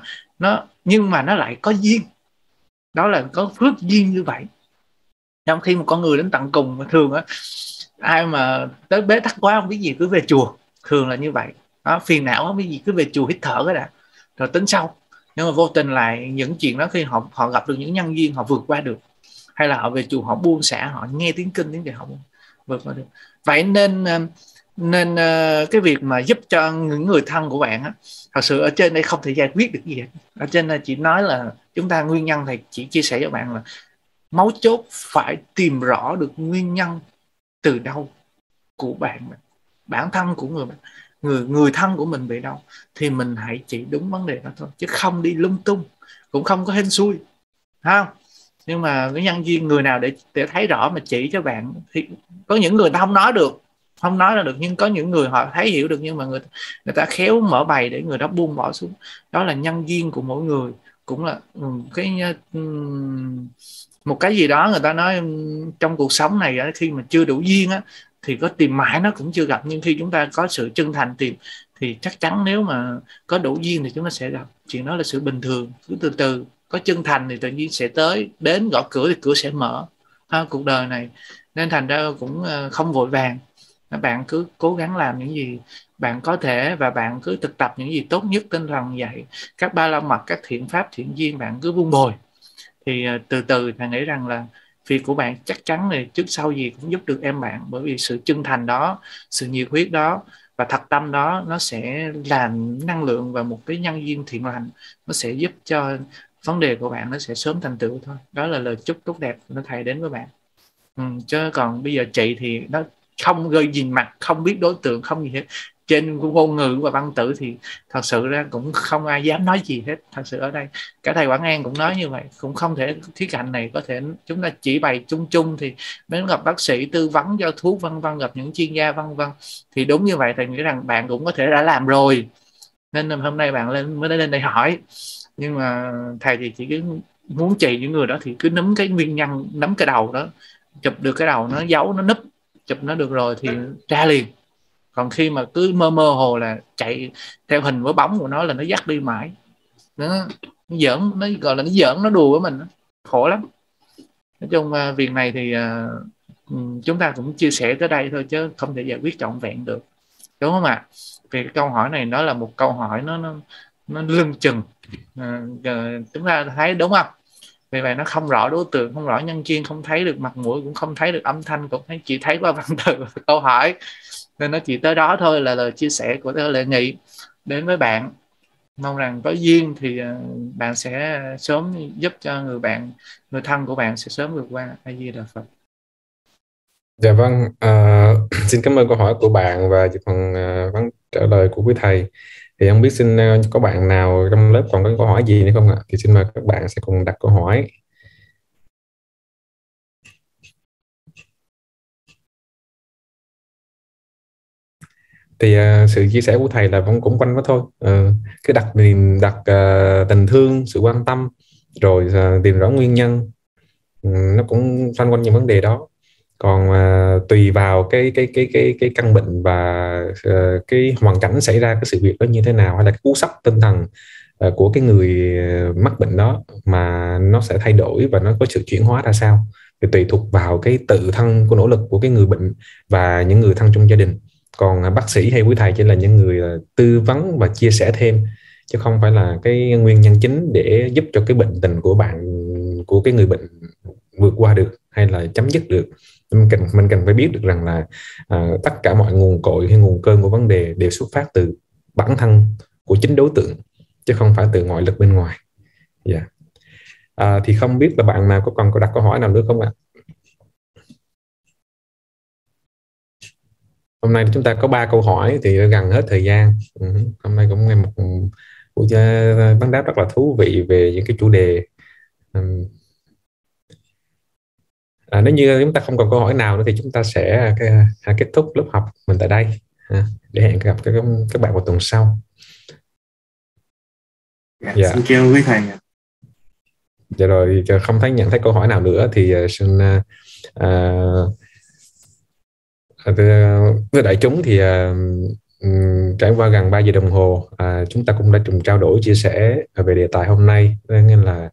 D: nhưng mà nó lại có duyên. Đó là có phước duyên như vậy. Trong khi một con người đến tận cùng, thường á, ai mà tới bế tắc quá không biết gì cứ về chùa, thường là như vậy đó, phiền não không biết gì cứ về chùa hít thở cái đã rồi tính sau. Nhưng mà vô tình lại những chuyện đó, khi họ gặp được những nhân duyên, họ vượt qua được, hay là họ về chùa, họ buông xả, họ nghe tiếng kinh tiếng gì, họ vượt qua được. Vậy nên Nên cái việc mà giúp cho những người thân của bạn á, thật sự ở trên đây không thể giải quyết được gì hết. Ở trên đây chỉ nói là chúng ta nguyên nhân, thầy chỉ chia sẻ cho bạn là mấu chốt phải tìm rõ được nguyên nhân từ đâu của bạn, bản thân của người thân của mình bị đâu, thì mình hãy chỉ đúng vấn đề đó thôi, chứ không đi lung tung, cũng không có hên xui, không. Nhưng mà cái nhân duyên người nào để thấy rõ mà chỉ cho bạn, thì có những người ta không nói ra được, nhưng có những người họ thấy hiểu được, nhưng mà người ta khéo mở bày để người đó buông bỏ xuống. Đó là nhân duyên của mỗi người, cũng là một cái gì đó người ta nói trong cuộc sống này khi mà chưa đủ duyên á, thì có tìm mãi nó cũng chưa gặp, nhưng khi chúng ta có sự chân thành tìm thì chắc chắn nếu mà có đủ duyên thì chúng ta sẽ gặp. Chuyện đó là sự bình thường, cứ từ từ có chân thành thì tự nhiên sẽ đến gõ cửa thì cửa sẽ mở cuộc đời này. Nên thành ra cũng không vội vàng, bạn cứ cố gắng làm những gì bạn có thể, và bạn cứ thực tập những gì tốt nhất tinh thần dạy các ba la mật, các thiện pháp thiện duyên, bạn cứ vun bồi thì từ từ thầy nghĩ rằng là việc của bạn chắc chắn là trước sau gì cũng giúp được em bạn, bởi vì sự chân thành đó, sự nhiệt huyết đó và thật tâm đó, nó sẽ làm năng lượng và một cái nhân duyên thiện lành, nó sẽ giúp cho vấn đề của bạn nó sẽ sớm thành tựu thôi. Đó là lời chúc tốt đẹp của thầy đến với bạn. Chứ còn bây giờ chị thì nó không gơi nhìn mặt, không biết đối tượng, không gì hết, trên ngôn ngữ và văn tử thì thật sự ra cũng không ai dám nói gì hết. Thật sự ở đây cả thầy Quảng An cũng nói như vậy, cũng không thể khía cạnh này có thể chúng ta chỉ bày chung chung, thì nếu gặp bác sĩ tư vấn cho thuốc vân vân, gặp những chuyên gia vân vân, thì đúng như vậy thầy nghĩ rằng bạn cũng có thể đã làm rồi, nên hôm nay bạn mới lên đây hỏi. Nhưng mà thầy thì chỉ cứ muốn trị những người đó thì cứ nắm cái nguyên nhân, nắm cái đầu đó, chụp được cái đầu nó giấu nó núp, chụp nó được rồi thì ra liền. Còn khi mà cứ mơ hồ là chạy theo hình với bóng của nó là nó dắt đi mãi, nó giỡn, nó gọi là nó giỡn, nó đùa với mình, khổ lắm. Nói chung việc này thì chúng ta cũng chia sẻ tới đây thôi, chứ không thể giải quyết trọn vẹn được, đúng không ạ? Vì cái câu hỏi này nó là một câu hỏi nó lưng chừng, chúng ta thấy đúng không? Vì vậy nó không rõ đối tượng, không rõ nhân duyên, không thấy được mặt mũi, cũng không thấy được âm thanh, cũng chỉ thấy qua văn từ câu hỏi, nên nó chỉ tới đó thôi là lời chia sẻ của Lệ Nghị đến với bạn. Mong rằng có duyên thì bạn sẽ sớm giúp cho người thân của bạn sẽ sớm vượt qua. A Di Đà Phật.
B: Dạ vâng, xin cảm ơn câu hỏi của bạn và phần vấn trả lời của quý thầy. Thì không biết xin có bạn nào trong lớp còn có câu hỏi gì nữa không ạ? Thì xin mời các bạn sẽ cùng đặt câu hỏi. Thì sự chia sẻ của thầy là cũng quanh đó thôi. Cái đặt niềm, tình thương, sự quan tâm, rồi tìm rõ nguyên nhân, nó cũng xoay quanh những vấn đề đó. Còn tùy vào cái căn bệnh và cái hoàn cảnh xảy ra cái sự việc đó như thế nào, hay là cái cú sốc tinh thần của cái người mắc bệnh đó mà nó sẽ thay đổi và nó có sự chuyển hóa ra sao, thì tùy thuộc vào cái tự thân của nỗ lực của cái người bệnh và những người thân trong gia đình. Còn bác sĩ hay quý thầy chỉ là những người tư vấn và chia sẻ thêm, chứ không phải là cái nguyên nhân chính để giúp cho cái bệnh tình của bạn, của cái người bệnh vượt qua được hay là chấm dứt được. Mình cần phải biết được rằng là tất cả mọi nguồn cội hay nguồn cơn của vấn đề đều xuất phát từ bản thân của chính đối tượng, chứ không phải từ ngoại lực bên ngoài. Thì không biết là bạn nào có đặt câu hỏi nào nữa không ạ? Hôm nay chúng ta có 3 câu hỏi thì gần hết thời gian. Hôm nay cũng là một buổi vấn đáp rất là thú vị về những cái chủ đề. Nếu như chúng ta không còn câu hỏi nào nữa thì chúng ta sẽ kết thúc lớp học mình tại đây, để hẹn gặp các bạn vào tuần sau.
A: Xin chào quý thầy.
B: Dạ rồi, không nhận thấy câu hỏi nào nữa thì xin với đại chúng thì trải qua gần 3 giờ đồng hồ, chúng ta cũng đã cùng trao đổi chia sẻ về đề tài hôm nay, nên là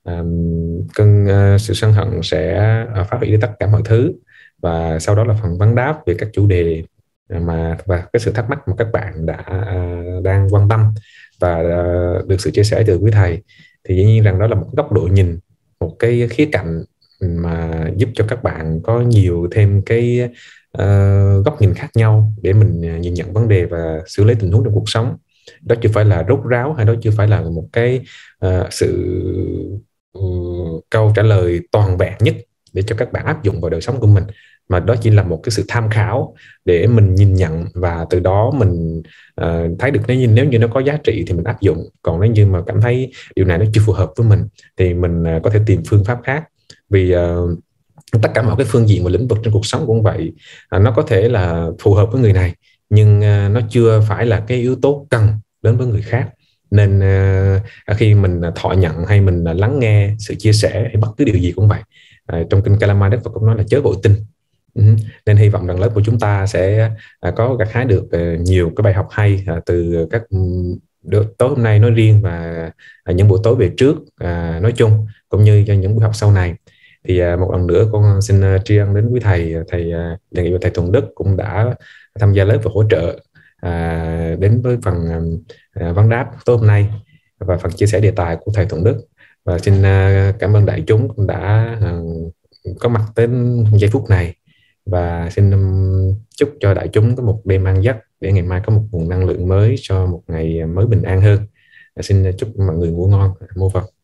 B: sự sân hận sẽ phá hủy đi tất cả mọi thứ, và sau đó là phần vấn đáp về các chủ đề và cái sự thắc mắc mà các bạn đang quan tâm và được sự chia sẻ từ quý thầy. Thì dĩ nhiên rằng đó là một góc độ nhìn, một cái khía cạnh mà giúp cho các bạn có nhiều thêm cái góc nhìn khác nhau để mình nhìn nhận vấn đề và xử lý tình huống trong cuộc sống. Đó chưa phải là rốt ráo, hay đó chưa phải là một cái sự câu trả lời toàn vẹn nhất để cho các bạn áp dụng vào đời sống của mình, mà đó chỉ là một cái sự tham khảo để mình nhìn nhận, và từ đó mình thấy được nếu như nó có giá trị thì mình áp dụng. Còn nếu như mà cảm thấy điều này nó chưa phù hợp với mình thì mình có thể tìm phương pháp khác. Vì tất cả mọi cái phương diện và lĩnh vực trong cuộc sống cũng vậy, nó có thể là phù hợp với người này nhưng nó chưa phải là cái yếu tố cần đến với người khác. Nên khi mình thọ nhận hay mình lắng nghe sự chia sẻ hay bất cứ điều gì cũng vậy, trong kinh Kalama Đức Phật cũng nói là chớ vội tin. Nên hy vọng rằng lớp của chúng ta sẽ có gặt hái được nhiều cái bài học hay từ các tối hôm nay nói riêng và những buổi tối về trước nói chung, cũng như cho những buổi học sau này. Thì một lần nữa con xin tri ân đến quý thầy đề nghị thầy Thuận Đức cũng đã tham gia lớp và hỗ trợ đến với phần vấn đáp tối hôm nay và phần chia sẻ đề tài của thầy Thuận Đức. Và xin cảm ơn đại chúng cũng đã có mặt đến giây phút này, và xin chúc cho đại chúng có một đêm an giấc để ngày mai có một nguồn năng lượng mới cho một ngày mới bình an hơn. Xin chúc mọi người ngủ ngon. Mô Phật.